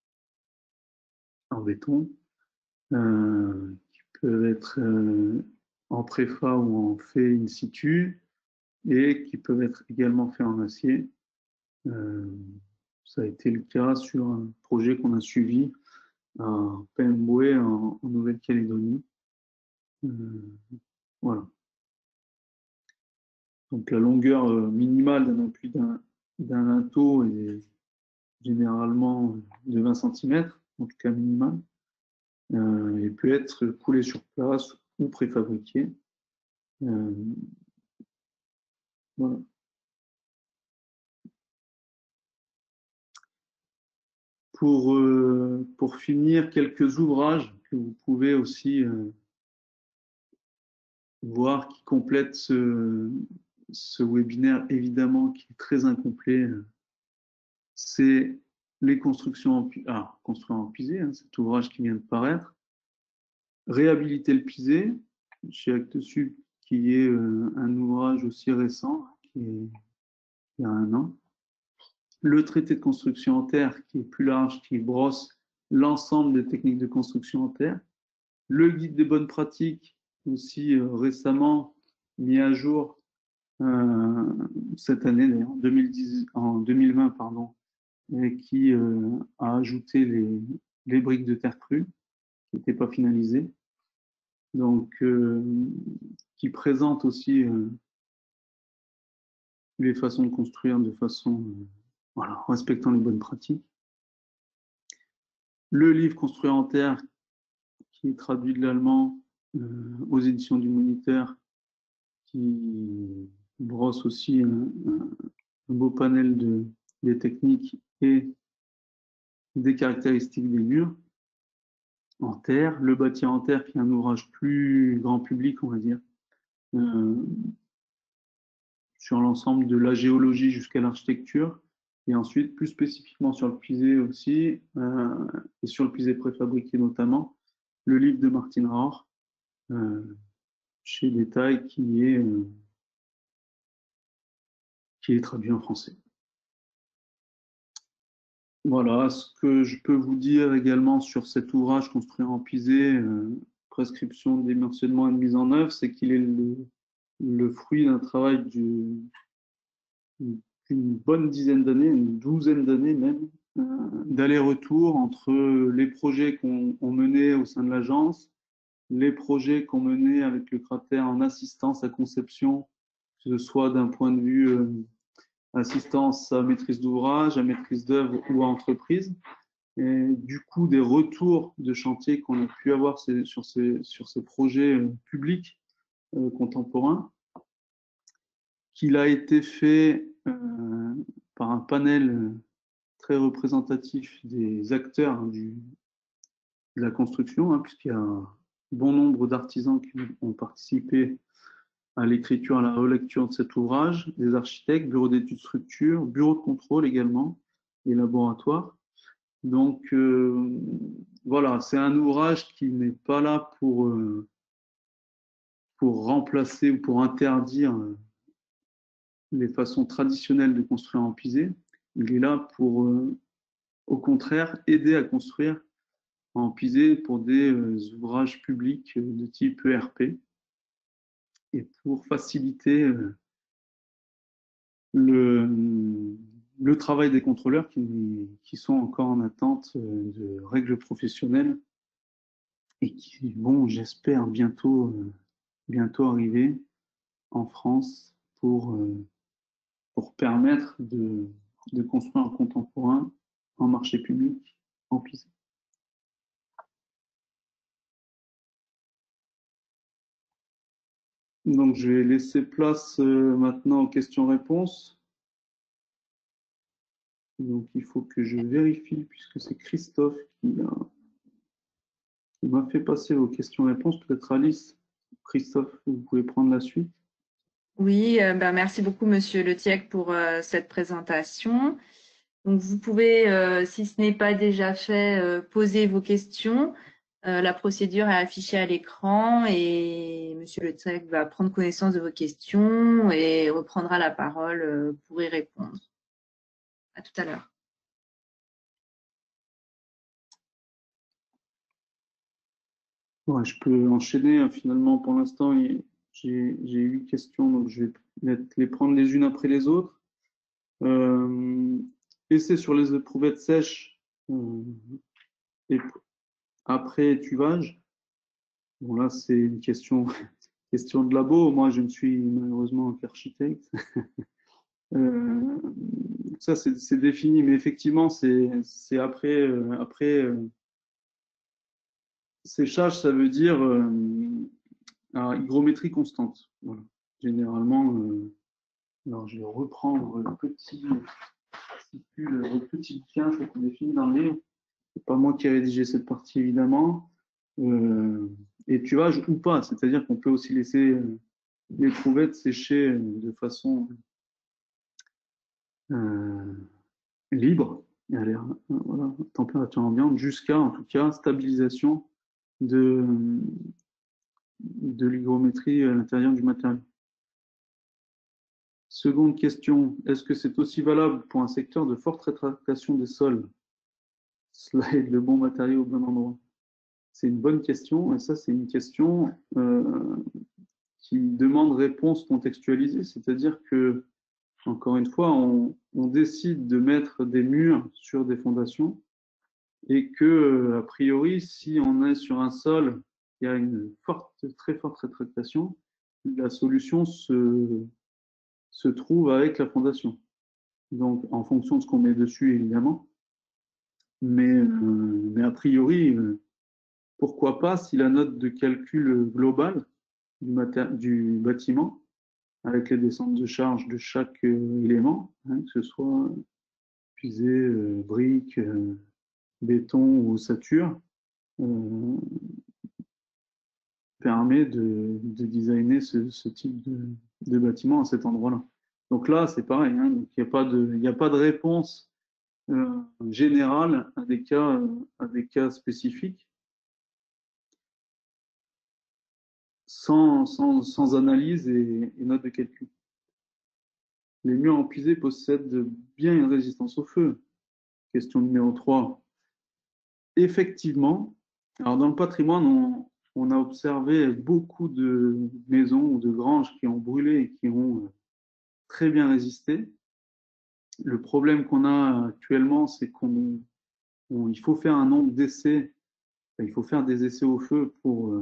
Speaker 2: en béton, euh, qui peuvent être euh, en préfa ou en fait in situ, et qui peuvent être également faits en acier. Euh, ça a été le cas sur un projet qu'on a suivi à Pemoué en, en Nouvelle-Calédonie. Euh, voilà. Donc la longueur euh, minimale d'un appui d'un d'un linteau est généralement de vingt centimètres, en tout cas minimal. Euh, il peut être coulé sur place ou préfabriqué. Euh, voilà. Pour, euh, pour finir, quelques ouvrages que vous pouvez aussi euh, voir qui complètent ce, ce webinaire, évidemment, qui est très incomplet. C'est les constructions en, ah, construire en pisé, hein, cet ouvrage qui vient de paraître. Réhabiliter le pisé, chez Actes Sud, qui est euh, un ouvrage aussi récent, qui est il y a un an. Le traité de construction en terre, qui est plus large, qui brosse l'ensemble des techniques de construction en terre. Le guide des bonnes pratiques, aussi euh, récemment mis à jour euh, cette année, d'ailleurs, en deux mille vingt, pardon, et qui euh, a ajouté les, les briques de terre crue qui n'étaient pas finalisées. Donc, euh, qui présente aussi euh, les façons de construire de façon, euh, voilà, respectant les bonnes pratiques. Le livre Construire en terre, qui est traduit de l'allemand euh, aux éditions du Moniteur, qui brosse aussi un, un beau panel de, des techniques et des caractéristiques des murs en terre. Le bâtir en terre, qui est un ouvrage plus grand public, on va dire, euh, sur l'ensemble de la géologie jusqu'à l'architecture. Et ensuite, plus spécifiquement sur le pisé aussi, euh, et sur le pisé préfabriqué notamment, le livre de Martin Raor, euh, chez Détail, qui est, euh, qui est traduit en français. Voilà, ce que je peux vous dire également sur cet ouvrage Construire en pisé, euh, prescription de dimensionnement et de mise en œuvre, c'est qu'il est le, le fruit d'un travail d'une bonne dizaine d'années, une douzaine d'années même, euh, d'aller-retour entre les projets qu'on menait au sein de l'agence, les projets qu'on menait avec le cratère en assistance à conception, que ce soit d'un point de vue euh, assistance à maîtrise d'ouvrage, à maîtrise d'œuvre ou à entreprise. Et du coup, des retours de chantier qu'on a pu avoir sur ces, sur ces projets euh, publics euh, contemporains, qu'il a été fait euh, par un panel très représentatif des acteurs du, de la construction, hein, puisqu'il y a bon nombre d'artisans qui ont participé à l'écriture, à la relecture de cet ouvrage, des architectes, bureaux d'études structure, bureaux de contrôle également, et laboratoires. Donc euh, voilà, c'est un ouvrage qui n'est pas là pour, euh, pour remplacer ou pour interdire euh, les façons traditionnelles de construire en pisé. Il est là pour, euh, au contraire, aider à construire en pisé pour des euh, ouvrages publics de type E R P et pour faciliter euh, le, le travail des contrôleurs qui, qui sont encore en attente de règles professionnelles et qui vont, j'espère, bientôt, bientôt arriver. en France pour, euh, pour permettre de, de construire un contemporain en marché public en P I S A. Donc, je vais laisser place euh, maintenant aux questions-réponses. Donc, il faut que je vérifie, puisque c'est Christophe qui, qui m'a fait passer vos questions-réponses. Peut-être Alice, Christophe, vous pouvez prendre la suite.
Speaker 1: Oui, euh, ben, merci beaucoup, Monsieur Le Tiec, pour euh, cette présentation. Donc, vous pouvez, euh, si ce n'est pas déjà fait, euh, poser vos questions. Euh, la procédure est affichée à l'écran et Monsieur Le Tiec va prendre connaissance de vos questions et reprendra la parole euh, pour y répondre. À tout à l'heure.
Speaker 2: Ouais, je peux enchaîner. Finalement, pour l'instant, j'ai huit questions, donc je vais les prendre les unes après les autres. Euh, essai sur les éprouvettes sèches euh, et après étuvage. Bon, là, c'est une question, question de labo. Moi, je ne suis malheureusement qu'architecte. euh, ça, c'est défini, mais effectivement, c'est après, euh, après euh, séchage, ça veut dire euh, alors, hygrométrie constante. Voilà. Généralement, euh, alors je vais reprendre le petit, le petit bouquin que vous définit dans le livre. C'est pas moi qui ai rédigé cette partie, évidemment. Euh, étuvage ou pas, c'est-à-dire qu'on peut aussi laisser euh, l'éprouvette sécher de façon euh, libre, et aller, euh, voilà, température ambiante, jusqu'à, en tout cas, stabilisation de, de l'hygrométrie à l'intérieur du matériau. Seconde question, est-ce que c'est aussi valable pour un secteur de forte rétractation des sols? Cela est le bon matériau au bon endroit. C'est une bonne question, et ça, c'est une question euh, qui demande réponse contextualisée, c'est-à-dire que, encore une fois, on, on décide de mettre des murs sur des fondations, et que, a priori, si on est sur un sol qui a une forte, très forte rétractation, la solution se, se trouve avec la fondation. Donc, en fonction de ce qu'on met dessus, évidemment. Mais, euh, mais a priori, euh, pourquoi pas si la note de calcul globale du, du bâtiment, avec les descentes de charge de chaque euh, élément, hein, que ce soit puisé, euh, brique, euh, béton ou ossature, euh, permet de, de designer ce, ce type de, de bâtiment à cet endroit-là. Donc là, c'est pareil, hein, il n'y a pas de, il n'y a pas de réponse euh, générale à des cas, euh, à des cas spécifiques, sans, sans, sans analyse et, et note de calcul. Les murs empuisés possèdent bien une résistance au feu. Question numéro trois. Effectivement, alors dans le patrimoine, on, on a observé beaucoup de maisons ou de granges qui ont brûlé et qui ont très bien résisté. Le problème qu'on a actuellement, c'est qu'on il faut faire un nombre d'essais, il faut faire des essais au feu pour,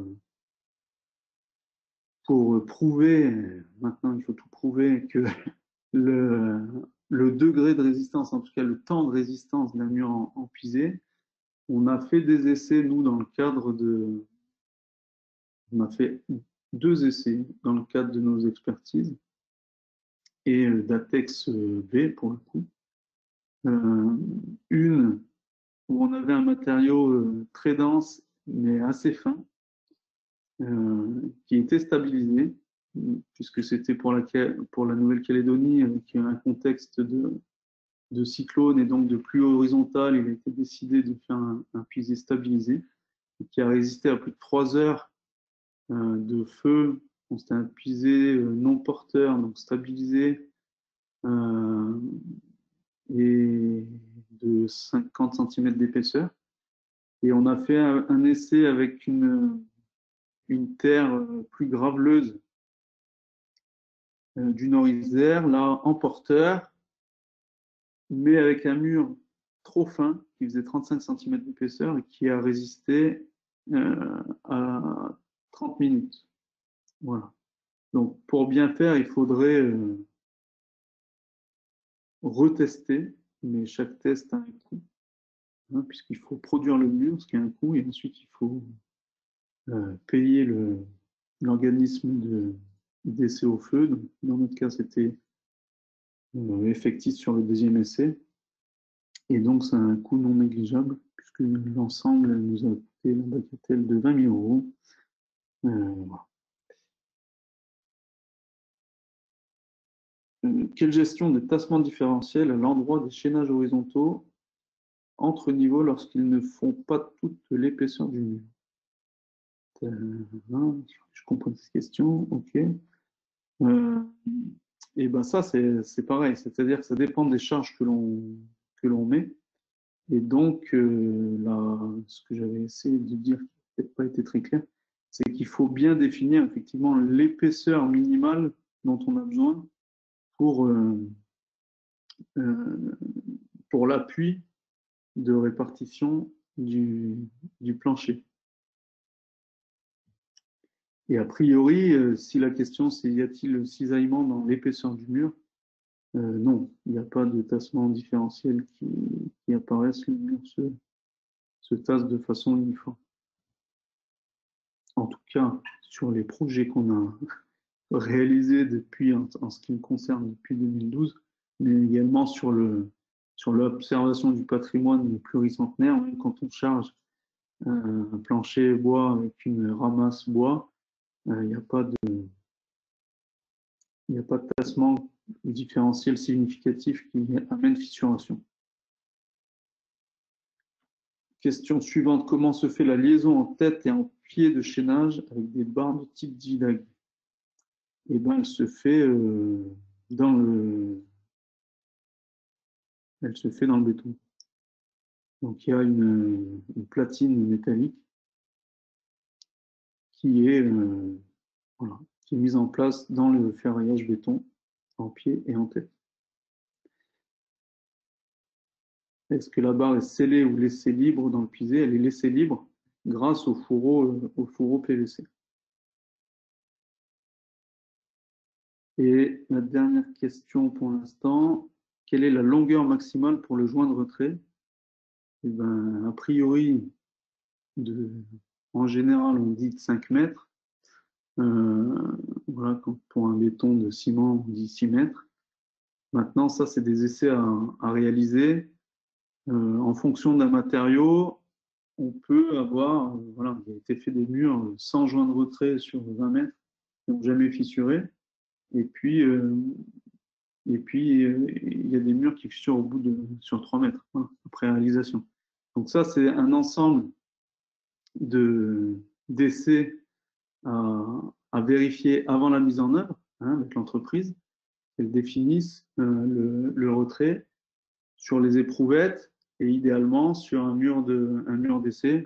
Speaker 2: pour prouver, maintenant il faut tout prouver, que le, le degré de résistance, en tout cas le temps de résistance d'un mur empuisé, on a fait des essais, nous, dans le cadre de... On a fait deux essais dans le cadre de nos expertises et d'Atex B, pour le coup. Euh, une où on avait un matériau euh, très dense, mais assez fin, euh, qui était stabilisé, puisque c'était pour la, pour la Nouvelle-Calédonie, euh, qui a un contexte de, de cyclone et donc de pluie horizontale. Il a été décidé de faire un, un pisé stabilisé, qui a résisté à plus de trois heures euh, de feu. C'était un pisé euh, non porteur, donc stabilisé, euh, et de cinquante centimètres d'épaisseur. Et on a fait un, un essai avec une, une terre plus graveleuse euh, du Nord-Isère, là en porteur, mais avec un mur trop fin qui faisait trente-cinq centimètres d'épaisseur et qui a résisté euh, à trente minutes. Voilà. Donc, pour bien faire, il faudrait euh, retester, mais chaque test a un coût, hein, puisqu'il faut produire le mur, ce qui a un coût, et ensuite il faut euh, payer le, l'organisme de d'essai au feu. Donc, dans notre cas, c'était euh, effectif sur le deuxième essai. Et donc, ça a un coût non négligeable, puisque l'ensemble nous a coûté la bagatelle de vingt mille euros. Euh, voilà. euh, quelle gestion des tassements différentiels à l'endroit des chaînages horizontaux entre niveaux lorsqu'ils ne font pas toute l'épaisseur du mur? euh, Je comprends cette question, ok. Euh, et ben ça, c'est pareil, c'est-à-dire que ça dépend des charges que l'on que l'on met. Et donc, euh, là, ce que j'avais essayé de dire, qui n'a peut-être pas été très clair, c'est qu'il faut bien définir effectivement l'épaisseur minimale dont on a besoin pour, euh, euh, pour l'appui de répartition du, du plancher. Et a priori, euh, si la question c'est y a-t-il cisaillement dans l'épaisseur du mur, euh, non, il n'y a pas de tassement différentiel qui, qui apparaissent, le mur se, se tasse de façon uniforme. En tout cas, sur les projets qu'on a réalisés depuis, en, en, ce qui me concerne, depuis deux mille douze, mais également sur le sur l'observation du patrimoine pluricentenaire, même quand on charge un plancher bois avec une ramasse bois, il euh, n'y a pas de il n'y a pas de tassement différentiel significatif qui amène fissuration. Question suivante, comment se fait la liaison en tête et en pied de chaînage avec des barres de type dilag? Eh ben, elle se fait euh, dans le elle se fait dans le béton. Donc il y a une, une platine métallique qui est, euh, voilà, qui est mise en place dans le ferraillage béton en pied et en tête. Est-ce que la barre est scellée ou laissée libre dans le pisé? Elle est laissée libre grâce au fourreau, euh, au fourreau P V C. Et la dernière question pour l'instant, quelle est la longueur maximale pour le joint de retrait? Eh ben, a priori, de, en général, on dit de cinq mètres. Euh, voilà, pour un béton de ciment, on dit six mètres. Maintenant, ça, c'est des essais à, à réaliser. Euh, en fonction d'un matériau, on peut avoir, euh, voilà, il a été fait des murs sans joint de retrait sur vingt mètres, qui n'ont jamais fissuré. Et puis, euh, et puis euh, il y a des murs qui fissurent au bout de sur trois mètres, voilà, après réalisation. Donc ça, c'est un ensemble de d'essais à, à vérifier avant la mise en œuvre, hein, avec l'entreprise. Elles définissent euh, le, le retrait sur les éprouvettes et idéalement sur un mur de un mur d'essai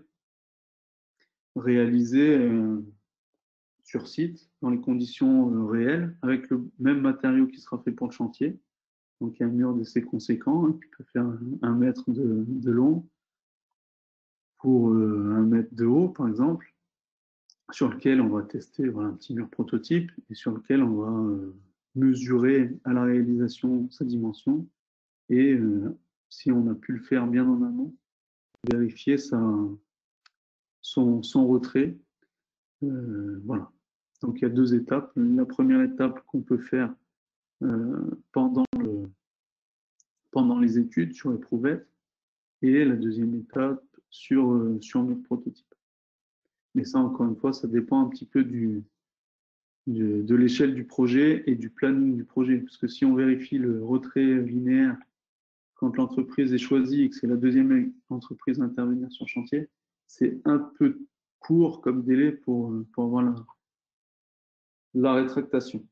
Speaker 2: réalisé euh, sur site dans les conditions euh, réelles avec le même matériau qui sera fait pour le chantier. Donc il y a un mur d'essai conséquent hein, qui peut faire un, un mètre de, de long pour euh, un mètre de haut par exemple, sur lequel on va tester voilà, un petit mur prototype et sur lequel on va euh, mesurer à la réalisation sa dimension et euh, si on a pu le faire bien en amont, vérifier sa, son, son retrait. Euh, voilà. Donc il y a deux étapes. La première étape qu'on peut faire euh, pendant, le, pendant les études sur l'éprouvette et la deuxième étape sur, euh, sur notre prototype. Mais ça, encore une fois, ça dépend un petit peu du, du, de l'échelle du projet et du planning du projet. Parce que si on vérifie le retrait linéaire quand l'entreprise est choisie et que c'est la deuxième entreprise à intervenir sur le chantier, c'est un peu court comme délai pour, pour avoir la, la rétractation.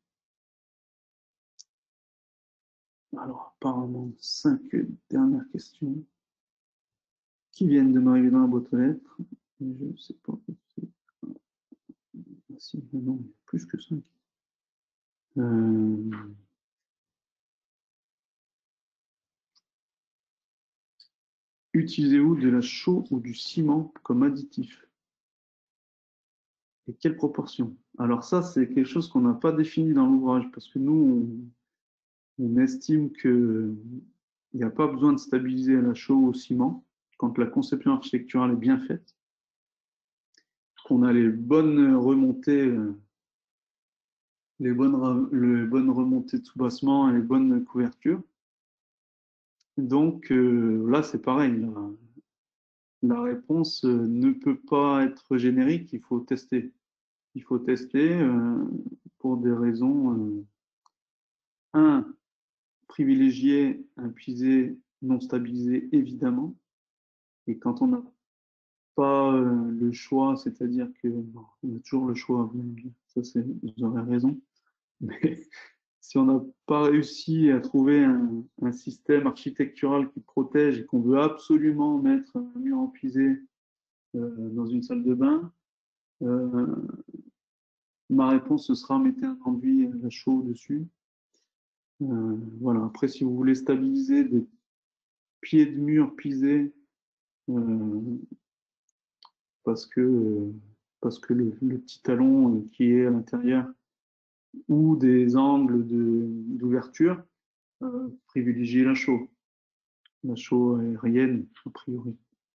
Speaker 2: Alors, apparemment, cinq dernières questions qui viennent de m'arriver dans la boîte aux lettres. Je ne sais pas. Si, non, il y a plus que cinq. Euh... Utilisez-vous de la chaux ou du ciment comme additif? Et quelle proportion? Alors ça, c'est quelque chose qu'on n'a pas défini dans l'ouvrage, parce que nous, on, on estime qu'il n'y a pas besoin de stabiliser à la chaux ou au ciment quand la conception architecturale est bien faite, qu'on a les bonnes remontées, euh, les bonnes, les bonnes remontées de soubassement et les bonnes couvertures. Donc euh, là, c'est pareil. La, la réponse euh, ne peut pas être générique, il faut tester. Il faut tester euh, pour des raisons. Euh, un, privilégier un pisé non stabilisé, évidemment. Et quand on n'a pas euh, le choix, c'est-à-dire que bon, on a toujours le choix, ça c'est, vous aurez raison, mais si on n'a pas réussi à trouver un, un système architectural qui protège et qu'on veut absolument mettre un mur en pisé euh, dans une salle de bain, euh, ma réponse ce sera mettez un enduit à chaud dessus. Euh, voilà. Après, si vous voulez stabiliser des pieds de mur pisés, euh, parce que, euh, parce que le, le petit talon euh, qui est à l'intérieur ou des angles d'ouverture euh, privilégier la chaux, la chaux aérienne a priori.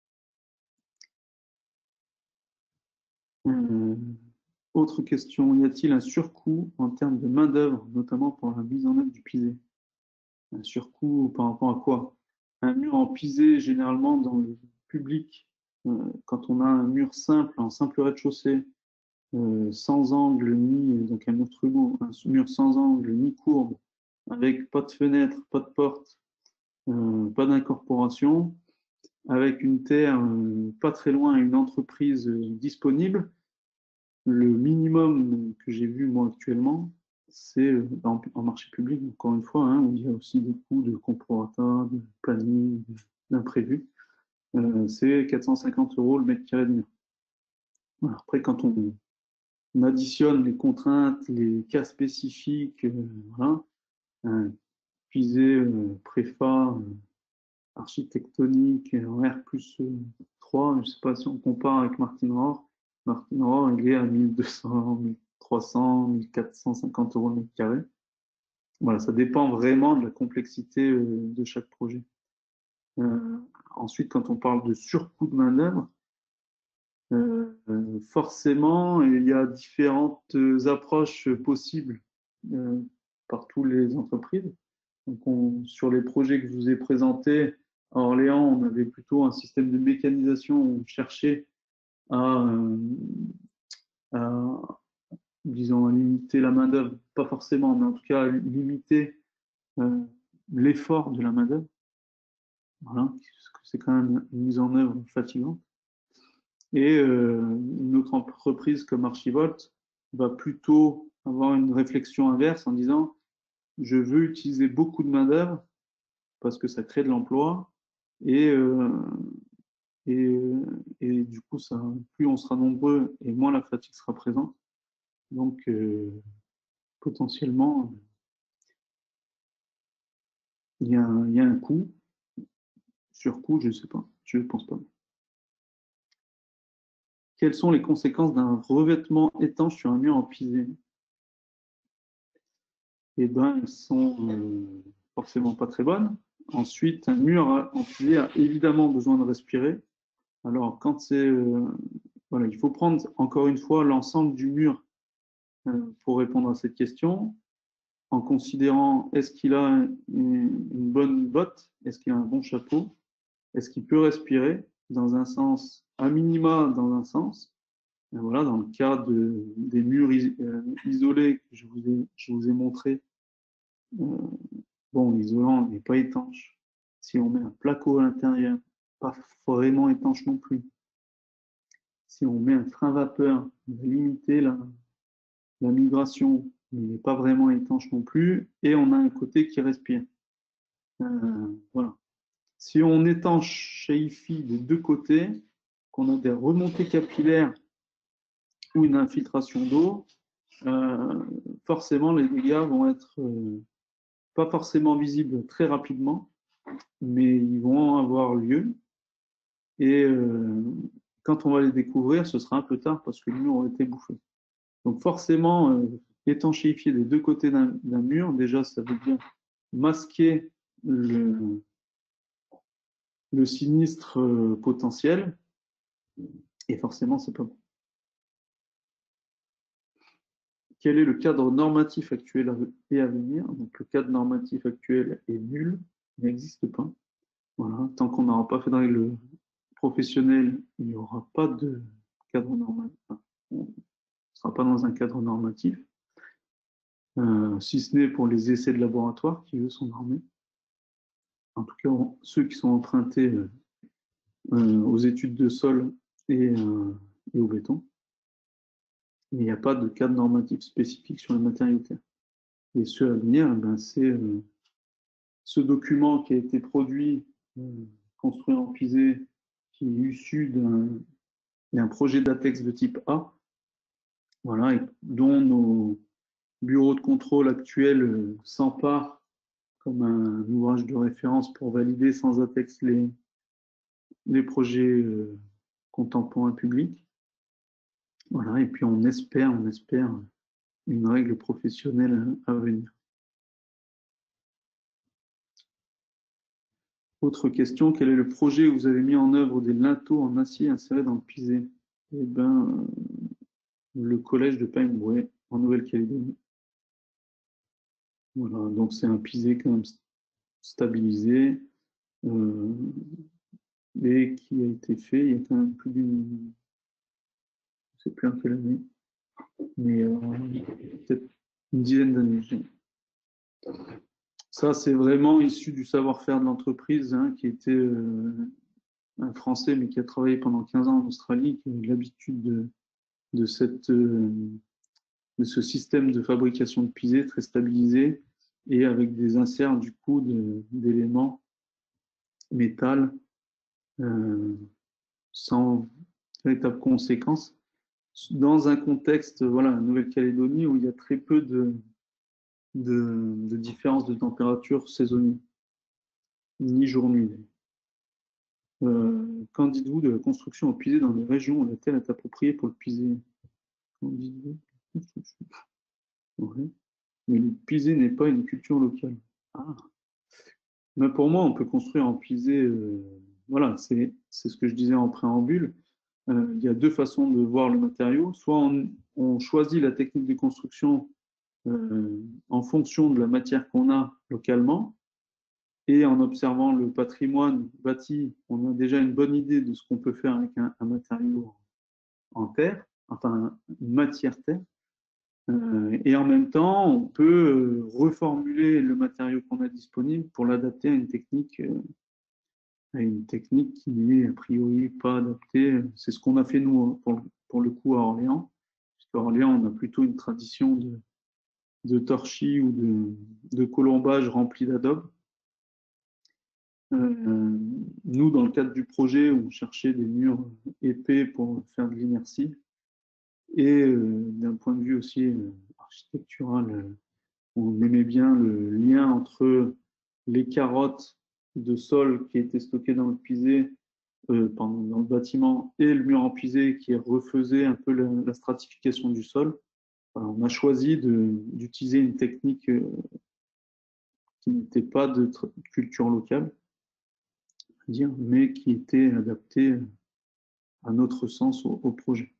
Speaker 2: Euh, autre question, y a-t-il un surcoût en termes de main-d'œuvre, notamment pour la mise en œuvre du pisé? Un surcoût par rapport à quoi? Un mur en pisé, généralement dans le public, euh, quand on a un mur simple, en simple rez-de-chaussée, euh, sans angle ni donc un mur trumeau, un mur sans angle ni courbe, avec pas de fenêtre, pas de porte, euh, pas d'incorporation, avec une terre euh, pas très loin, une entreprise euh, disponible. Le minimum que j'ai vu moi actuellement, c'est euh, en, en, marché public, encore une fois, hein, où il y a aussi des coûts de comprorat, de planning, d'imprévu. Euh, c'est quatre cent cinquante euros le mètre carré de mur. Voilà. Après, quand on, on additionne les contraintes, les cas spécifiques, euh, voilà, un pisé euh, préfa euh, architectonique en R plus trois, je ne sais pas si on compare avec Martin Rohr. Martin Rohr, il est à mille deux cents, mille trois cents, mille quatre cent cinquante euros le mètre carré. Voilà, ça dépend vraiment de la complexité euh, de chaque projet. Euh, ensuite, quand on parle de surcoût de main-d'œuvre, euh, forcément, il y a différentes approches possibles euh, par toutes les entreprises. Donc on, sur les projets que je vous ai présentés, à Orléans, on avait plutôt un système de mécanisation où on cherchait à, à disons, à limiter la main-d'œuvre, pas forcément, mais en tout cas à limiter euh, l'effort de la main-d'œuvre. Voilà, parce que c'est quand même une mise en œuvre fatigante. Et euh, une autre entreprise comme Archivolt va plutôt avoir une réflexion inverse en disant je veux utiliser beaucoup de main-d'œuvre parce que ça crée de l'emploi et, euh, et, et, du coup, ça, plus on sera nombreux et moins la fatigue sera présente. Donc, euh, potentiellement, il y, a un, il y a un coût. Sur coût, je ne sais pas, je ne pense pas. Quelles sont les conséquences d'un revêtement étanche sur un mur en pisé? Eh bien, elles sont euh, forcément pas très bonnes. Ensuite, un mur en pisé a évidemment besoin de respirer. Alors, quand c'est... Euh, voilà, il faut prendre encore une fois l'ensemble du mur euh, pour répondre à cette question, en considérant est-ce qu'il a une, une bonne botte, est-ce qu'il a un bon chapeau, est-ce qu'il peut respirer dans un sens, à minima dans un sens. Et voilà, dans le cas de, des murs is, euh, isolés que je vous ai, je vous ai montré, euh, bon, l'isolant n'est pas étanche. Si on met un placo à l'intérieur, pas vraiment étanche non plus. Si on met un frein vapeur, on va limiter la, la migration, mais il n'est pas vraiment étanche non plus, et on a un côté qui respire. Euh, voilà. Si on étanchéifie des deux côtés, qu'on a des remontées capillaires ou une infiltration d'eau, euh, forcément les dégâts vont être euh, pas forcément visibles très rapidement, mais ils vont avoir lieu. Et euh, quand on va les découvrir, ce sera un peu tard parce que le mur a été bouffé. Donc forcément, euh, étanchéifier des deux côtés d'un mur, déjà, ça veut dire masquer le, le sinistre euh, potentiel, et forcément, c'est pas bon. Quel est le cadre normatif actuel et à venir? Donc le cadre normatif actuel est nul, il n'existe pas. Voilà. Tant qu'on n'aura pas fait de règles professionnelles, il n'y aura pas de cadre normatif. On ne sera pas dans un cadre normatif, euh, si ce n'est pour les essais de laboratoire qui, eux, sont normés. En tout cas, on, ceux qui sont empruntés euh, euh, aux études de sol et, euh, et au béton. Mais il n'y a pas de cadre normatif spécifique sur les matériaux terres. Et ce à venir, eh ben, c'est euh, ce document qui a été produit, euh, construit en Pisé, qui est issu d'un projet d'ATEX de type A, voilà, et dont nos bureaux de contrôle actuels euh, s'emparent comme un ouvrage de référence pour valider sans ATEX les, les projets euh, contemporains publics. Voilà, et puis on espère, on espère une règle professionnelle à venir. Autre question, quel est le projet où vous avez mis en œuvre des linteaux en acier insérés dans le pisé? Eh bien, le collège de Pimoué, en Nouvelle-Calédonie. Voilà, donc c'est un pisé quand même stabilisé euh, et qui a été fait il y a quand même plus d'une, je ne sais plus en quelle année, mais euh, peut-être une dizaine d'années. Ça, c'est vraiment issu du savoir-faire de l'entreprise, hein, qui était euh, un Français, mais qui a travaillé pendant quinze ans en Australie, qui a eu l'habitude de, de, cette, euh, de ce système de fabrication de pisé très stabilisé et avec des inserts du coup d'éléments métal euh, sans véritable conséquence dans un contexte, voilà, Nouvelle-Calédonie où il y a très peu de, de, de différence de température saisonnière, ni jour-nuit. Euh, qu'en dites-vous de la construction au pisé dans les régions où la terre est appropriée pour le pisé? Qu'en dites-vous? Ouais. Mais le pisé n'est pas une culture locale. Ah. Mais pour moi, on peut construire en pisé. Euh, voilà, c'est ce que je disais en préambule. Euh, il y a deux façons de voir le matériau. Soit on, on choisit la technique de construction euh, en fonction de la matière qu'on a localement, et en observant le patrimoine bâti, on a déjà une bonne idée de ce qu'on peut faire avec un, un matériau en terre, enfin une matière terre. Euh, et en même temps, on peut euh, reformuler le matériau qu'on a disponible pour l'adapter à une technique, euh, à une technique qui n'est a priori pas adaptée. C'est ce qu'on a fait nous pour, pour le coup à Orléans. Parce qu'à Orléans, on a plutôt une tradition de, de torchis ou de, de colombage rempli d'adobe. Euh, nous, dans le cadre du projet, on cherchait des murs épais pour faire de l'inertie. Et euh, d'un point de vue aussi euh, architectural, euh, on aimait bien le lien entre les carottes de sol qui étaient stockées dans le pisé, euh, pardon, dans le bâtiment, et le mur en pisé qui refaisait un peu la, la stratification du sol. Alors, on a choisi d'utiliser une technique euh, qui n'était pas de culture locale, dire, mais qui était adaptée à notre sens au, au projet.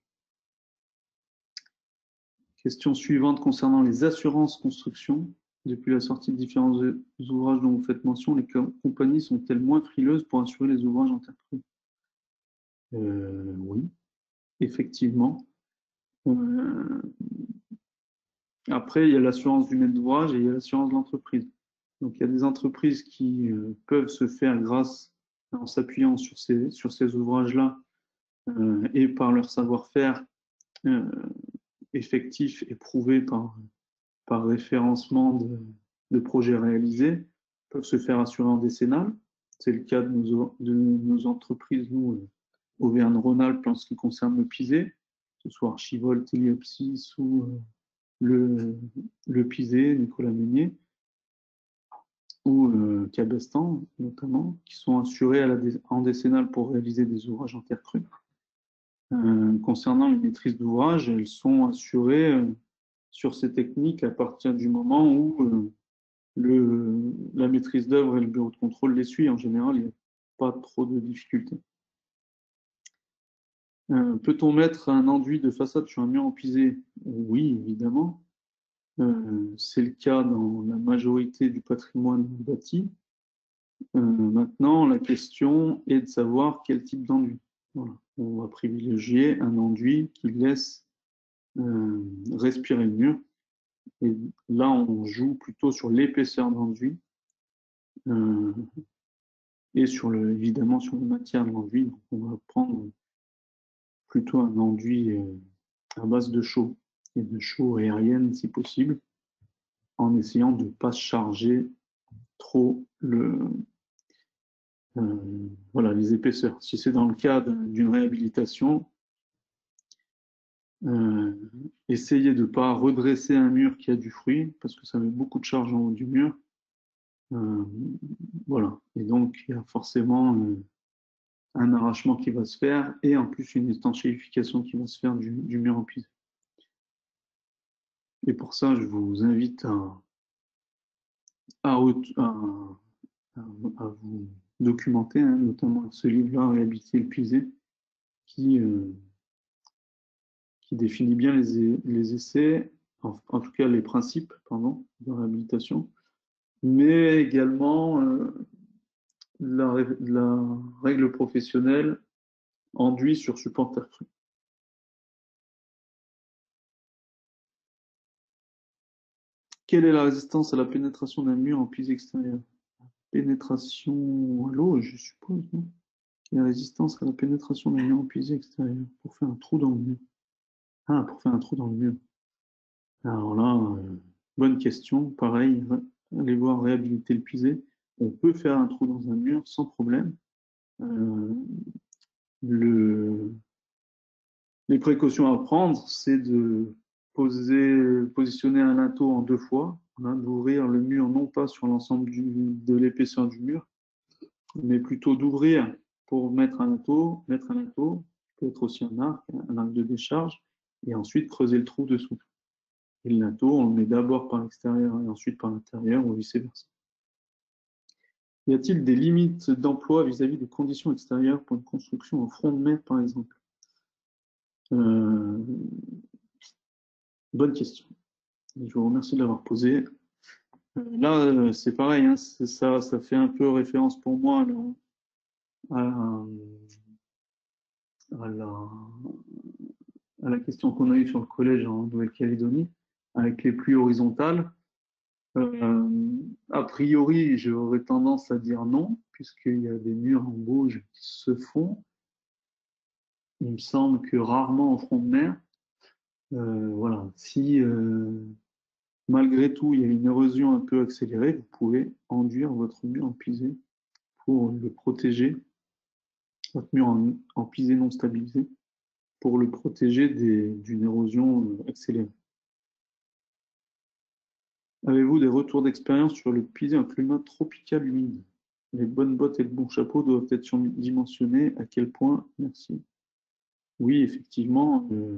Speaker 2: Question suivante concernant les assurances construction. Depuis la sortie de différents ouvrages dont vous faites mention, les compagnies sont-elles moins frileuses pour assurer les ouvrages en terre crue? euh, Oui, effectivement. Euh, après, il y a l'assurance du maître d'ouvrage et il y a l'assurance de l'entreprise. Donc, il y a des entreprises qui euh, peuvent se faire grâce, en s'appuyant sur ces, sur ces ouvrages-là euh, et par leur savoir-faire euh, effectif et prouvé par, par référencement de, de projets réalisés, peuvent se faire assurer en décennal. C'est le cas de nos, de nos entreprises, nous, euh, Auvergne-Rhône-Alpes, en ce qui concerne le pisé, que ce soit Archivol, Téléopsis ou euh, le, le pisé, Nicolas Meunier, ou euh, Cabestan, notamment, qui sont assurés à la, en décennale pour réaliser des ouvrages en terre crue. Euh, concernant les maîtrises d'ouvrage, elles sont assurées euh, sur ces techniques à partir du moment où euh, le, la maîtrise d'œuvre et le bureau de contrôle les suit. En général, il n'y a pas trop de difficultés. Euh, peut-on mettre un enduit de façade sur un mur empisé? Oui, évidemment. Euh, c'est le cas dans la majorité du patrimoine bâti. Euh, maintenant, la question est de savoir quel type d'enduit. Voilà. On va privilégier un enduit qui laisse euh, respirer le mur. Et là, on joue plutôt sur l'épaisseur d'enduit euh, et sur le, évidemment sur le matière de l'enduit. Donc, on va prendre plutôt un enduit euh, à base de chaux et de chaux aérienne si possible, en essayant de ne pas charger trop le, euh, voilà, les épaisseurs. Si c'est dans le cadre d'une réhabilitation, euh, essayez de ne pas redresser un mur qui a du fruit, parce que ça met beaucoup de charge en haut du mur. Euh, voilà. Et donc, il y a forcément euh, un arrachement qui va se faire et en plus une étanchéification qui va se faire du, du mur empisé. Et pour ça, je vous invite à, à, à, à vous documenter, hein, notamment ce livre-là, Réhabiliter le pisé, qui, euh, qui définit bien les, les essais, en, en, tout cas les principes pardon, de réhabilitation, mais également euh, la, la règle professionnelle enduit sur support terre crue. Quelle est la résistance à la pénétration d'un mur en pise extérieur? Pénétration à l'eau, je suppose, non? Quelle est la résistance à la pénétration d'un mur en pise extérieur pour faire un trou dans le mur? Ah, pour faire un trou dans le mur. Alors là, euh, bonne question. Pareil, allez voir réhabiliter le pisé. On peut faire un trou dans un mur sans problème. Euh, le... Les précautions à prendre, c'est de poser, positionner un linteau en deux fois, hein, d'ouvrir le mur non pas sur l'ensemble de l'épaisseur du mur, mais plutôt d'ouvrir pour mettre un linteau, mettre un linteau, peut être aussi un arc, un arc de décharge, et ensuite creuser le trou dessous. Et le linteau, on le met d'abord par l'extérieur et ensuite par l'intérieur, ou vice-versa. Y a-t-il des limites d'emploi vis-à-vis des conditions extérieures pour une construction en front de mer, par exemple? euh, Bonne question. Je vous remercie de l'avoir posée. Là, c'est pareil, hein, ça, ça fait un peu référence pour moi là, à, à, la, à la question qu'on a eue sur le collège en Nouvelle-Calédonie, avec les pluies horizontales. Euh, a priori, j'aurais tendance à dire non, puisqu'il y a des murs en bouge qui se font. Il me semble que rarement en front de mer. Euh, voilà. Si euh, malgré tout il y a une érosion un peu accélérée, vous pouvez enduire votre mur en pisé pour le protéger, votre mur en, en pisé non stabilisé, pour le protéger d'une érosion accélérée. Avez-vous des retours d'expérience sur le pisé en climat tropical humide? Les bonnes bottes et le bon chapeau doivent être surdimensionnés. À quel point? Merci. Oui, effectivement, euh,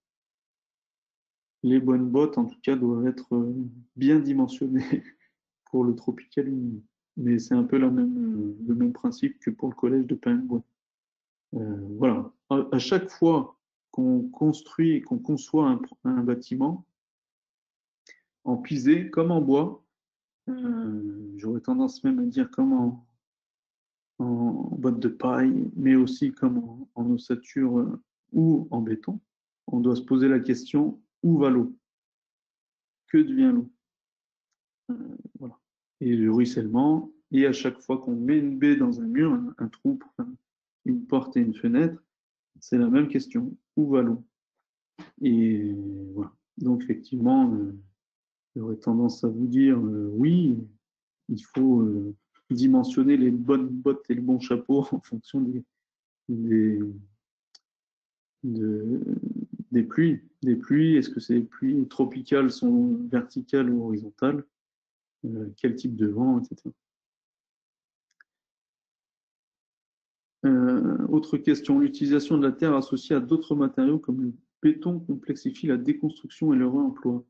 Speaker 2: les bonnes bottes, en tout cas, doivent être euh, bien dimensionnées pour le tropical humide. Mais c'est un peu la même, le même principe que pour le collège de Pain-Bois. Euh, voilà. À, à, chaque fois qu'on construit et qu'on conçoit un, un bâtiment, en pisé comme en bois, euh, j'aurais tendance même à dire comme en, en botte de paille, mais aussi comme en, en ossature euh, ou en béton, on doit se poser la question, où va l'eau? Que devient l'eau? euh, Voilà. Et le ruissellement, et à chaque fois qu'on met une baie dans un mur, un, un trou pour faire une porte et une fenêtre, c'est la même question, où va l'eau? Et voilà. Donc effectivement, euh, j'aurais tendance à vous dire euh, oui, il faut euh, dimensionner les bonnes bottes et le bon chapeau en fonction des, des, de, des pluies. Des pluies, est-ce que ces pluies tropicales sont verticales ou horizontales? euh, Quel type de vent, et cetera. Euh, autre question, l'utilisation de la terre associée à d'autres matériaux comme le béton complexifie la déconstruction et le réemploi.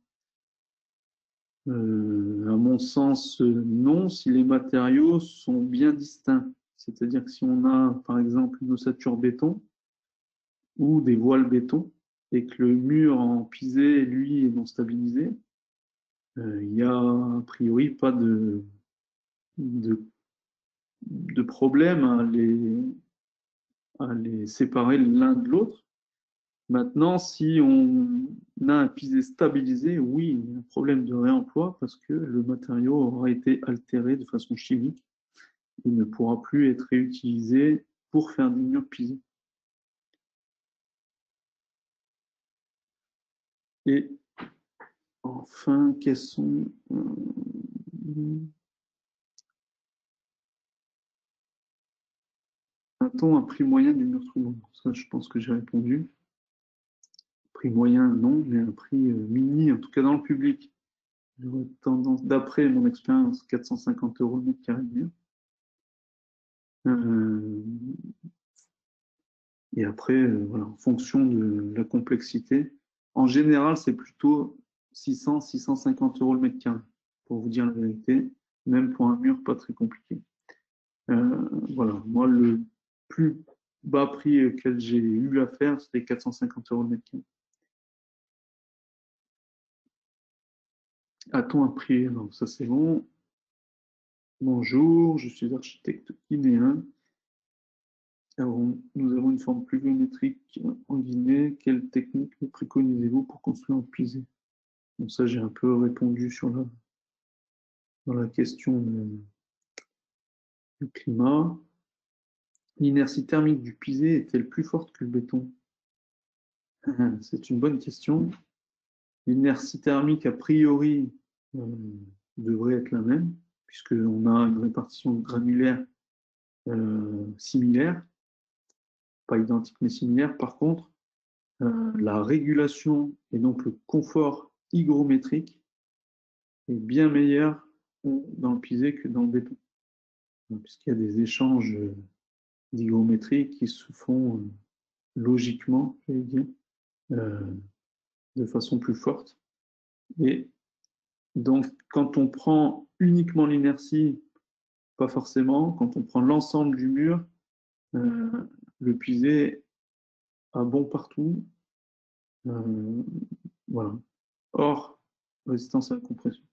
Speaker 2: Euh, à mon sens, euh, non, si les matériaux sont bien distincts. C'est-à-dire que si on a, par exemple, une ossature béton ou des voiles béton et que le mur en pisé, lui, est non stabilisé, euh, il n'y a a priori pas de, de, de problème à les, à les séparer l'un de l'autre. Maintenant, si on a un pisé stabilisé, oui, il y a un problème de réemploi parce que le matériau aura été altéré de façon chimique et ne pourra plus être réutilisé pour faire des murs pisés. Et enfin, quels sont... Euh, a-t-on un prix moyen du mur troublant? Ça, je pense que j'ai répondu. Prix moyen, non, mais un prix euh, mini, en tout cas dans le public. J'aurais tendance, d'après mon expérience, quatre cent cinquante euros le mètre carré de mur. Euh, et après, euh, voilà, en fonction de la complexité, en général, c'est plutôt six cents, six cent cinquante euros le mètre carré, pour vous dire la vérité, même pour un mur pas très compliqué. Euh, voilà, moi, le plus bas prix auquel j'ai eu à faire, c'était quatre cent cinquante euros le mètre carré. A-t-on un prix? Non, ça c'est bon. Bonjour, je suis architecte guinéen. Alors, nous avons une forme pluviométrique en Guinée. Quelle technique me préconisez-vous pour construire en pisé? Bon, ça, j'ai un peu répondu sur la, dans la question de, du climat. L'inertie thermique du pisé est-elle plus forte que le béton? C'est une bonne question. L'inertie thermique, a priori, euh, devrait être la même, puisqu'on a une répartition granulaire euh, similaire, pas identique mais similaire. Par contre, euh, la régulation et donc le confort hygrométrique est bien meilleur dans le pisé que dans le béton, puisqu'il y a des échanges d'hygrométrie qui se font euh, logiquement, je vais dire, euh, de façon plus forte. Et donc, quand on prend uniquement l'inertie, pas forcément. Quand on prend l'ensemble du mur, euh, le pisé a bon partout. Euh, voilà. Hors résistance à la compression.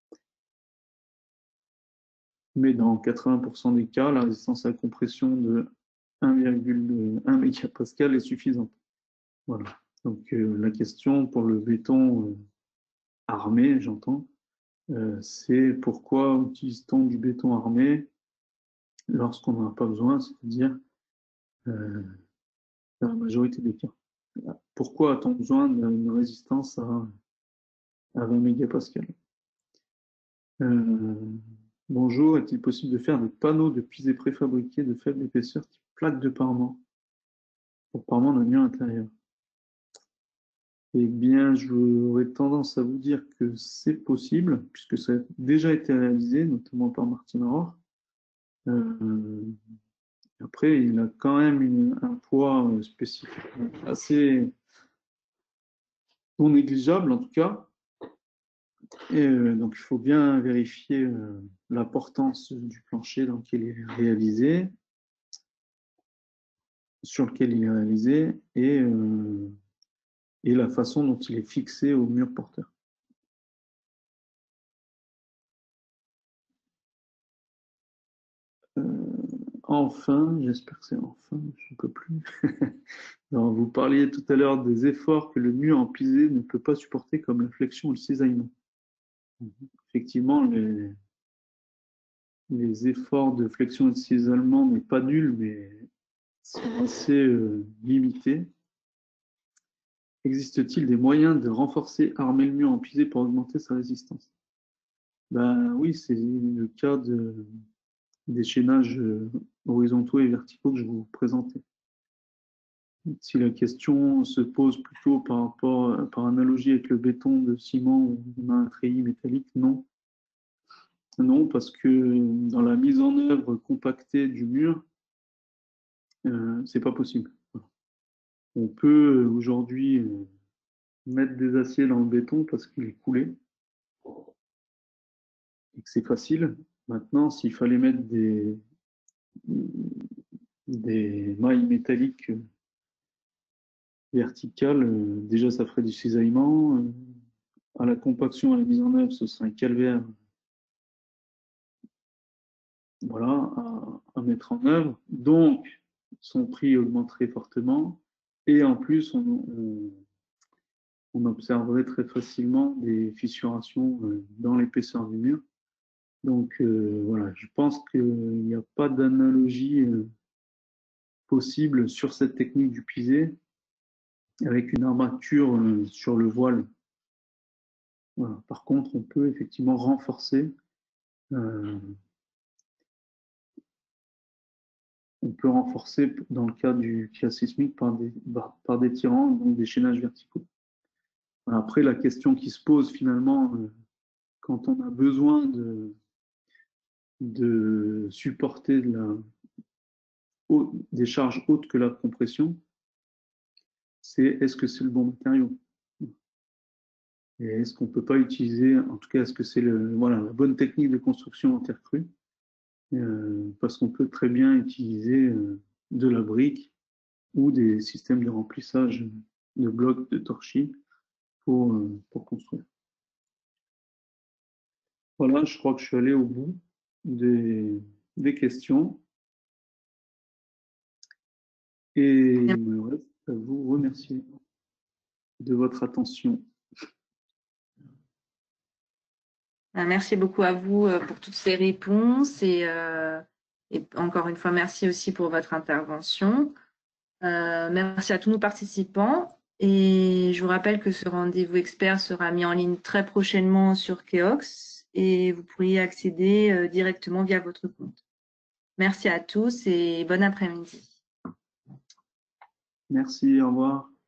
Speaker 2: Mais dans quatre-vingts pour cent des cas, la résistance à la compression de un virgule un mégapascal est suffisante. Voilà. Donc euh, la question pour le béton euh, armé, j'entends, euh, c'est pourquoi utilise-t-on du béton armé lorsqu'on n'en a pas besoin, c'est-à-dire euh, dans la majorité des cas. Pourquoi a-t-on besoin d'une résistance à, à vingt mégapascales? euh, Bonjour, est-il possible de faire des panneaux de pisé préfabriqués de faible épaisseur type plaque de parement pour parement d'un mur intérieur? Eh bien, j'aurais tendance à vous dire que c'est possible, puisque ça a déjà été réalisé, notamment par Martin Rohr. Euh, après, il a quand même une, un poids spécifique assez non négligeable, en tout cas. Et euh, donc, il faut bien vérifier euh, l'importance du plancher dans lequel il est réalisé, sur lequel il est réalisé, et, euh, et la façon dont il est fixé au mur porteur. Euh, enfin, j'espère que c'est enfin, je ne peux plus. Alors, vous parliez tout à l'heure des efforts que le mur en pisé ne peut pas supporter, comme la flexion ou le cisaillement. Effectivement, les, les efforts de flexion et de cisaillement n'est pas nul, mais sont assez euh, limités. Existe-t-il des moyens de renforcer, armer le mur en pisé pour augmenter sa résistance? Ben oui, c'est le cas de, des chaînages euh, horizontaux et verticaux que je vais vous présenter. Si la question se pose plutôt par rapport, par analogie avec le béton de ciment où on a un treillis métallique, non. Non, parce que dans la mise en œuvre compactée du mur, euh, c'est pas possible. On peut aujourd'hui euh, mettre des aciers dans le béton parce qu'il est coulé et que c'est facile. Maintenant, s'il fallait mettre des, des mailles métalliques verticales, euh, déjà ça ferait du cisaillement. Euh, à la compaction, à la mise en œuvre, ce serait un calvaire, voilà, à, à mettre en œuvre. Donc, son prix augmenterait fortement. Et en plus, on, on, on observerait très facilement des fissurations euh, dans l'épaisseur du mur. Donc euh, voilà, je pense qu'il n'y a pas d'analogie euh, possible sur cette technique du pisé avec une armature euh, sur le voile. Voilà. Par contre, on peut effectivement renforcer. Euh, on peut renforcer dans le cas du cas sismique par des, par des tirants, donc des chaînages verticaux. Après, la question qui se pose finalement, euh, quand on a besoin de, de supporter de la, des charges hautes que la compression, c'est est-ce que c'est le bon matériau? Et est-ce qu'on ne peut pas utiliser, en tout cas, est-ce que c'est le, voilà, la bonne technique de construction en terre crue? euh, Parce qu'on peut très bien utiliser euh, de la brique ou des systèmes de remplissage de blocs de torchis pour, euh, pour construire. Voilà, je crois que je suis allé au bout des, des questions. Et il me reste à vous remercier de votre attention.
Speaker 1: Merci beaucoup à vous pour toutes ces réponses et, euh, et encore une fois, merci aussi pour votre intervention. Euh, merci à tous nos participants et je vous rappelle que ce rendez-vous expert sera mis en ligne très prochainement sur Keox et vous pourriez accéder euh, directement via votre compte. Merci à tous et bon après-midi.
Speaker 2: Merci, au revoir.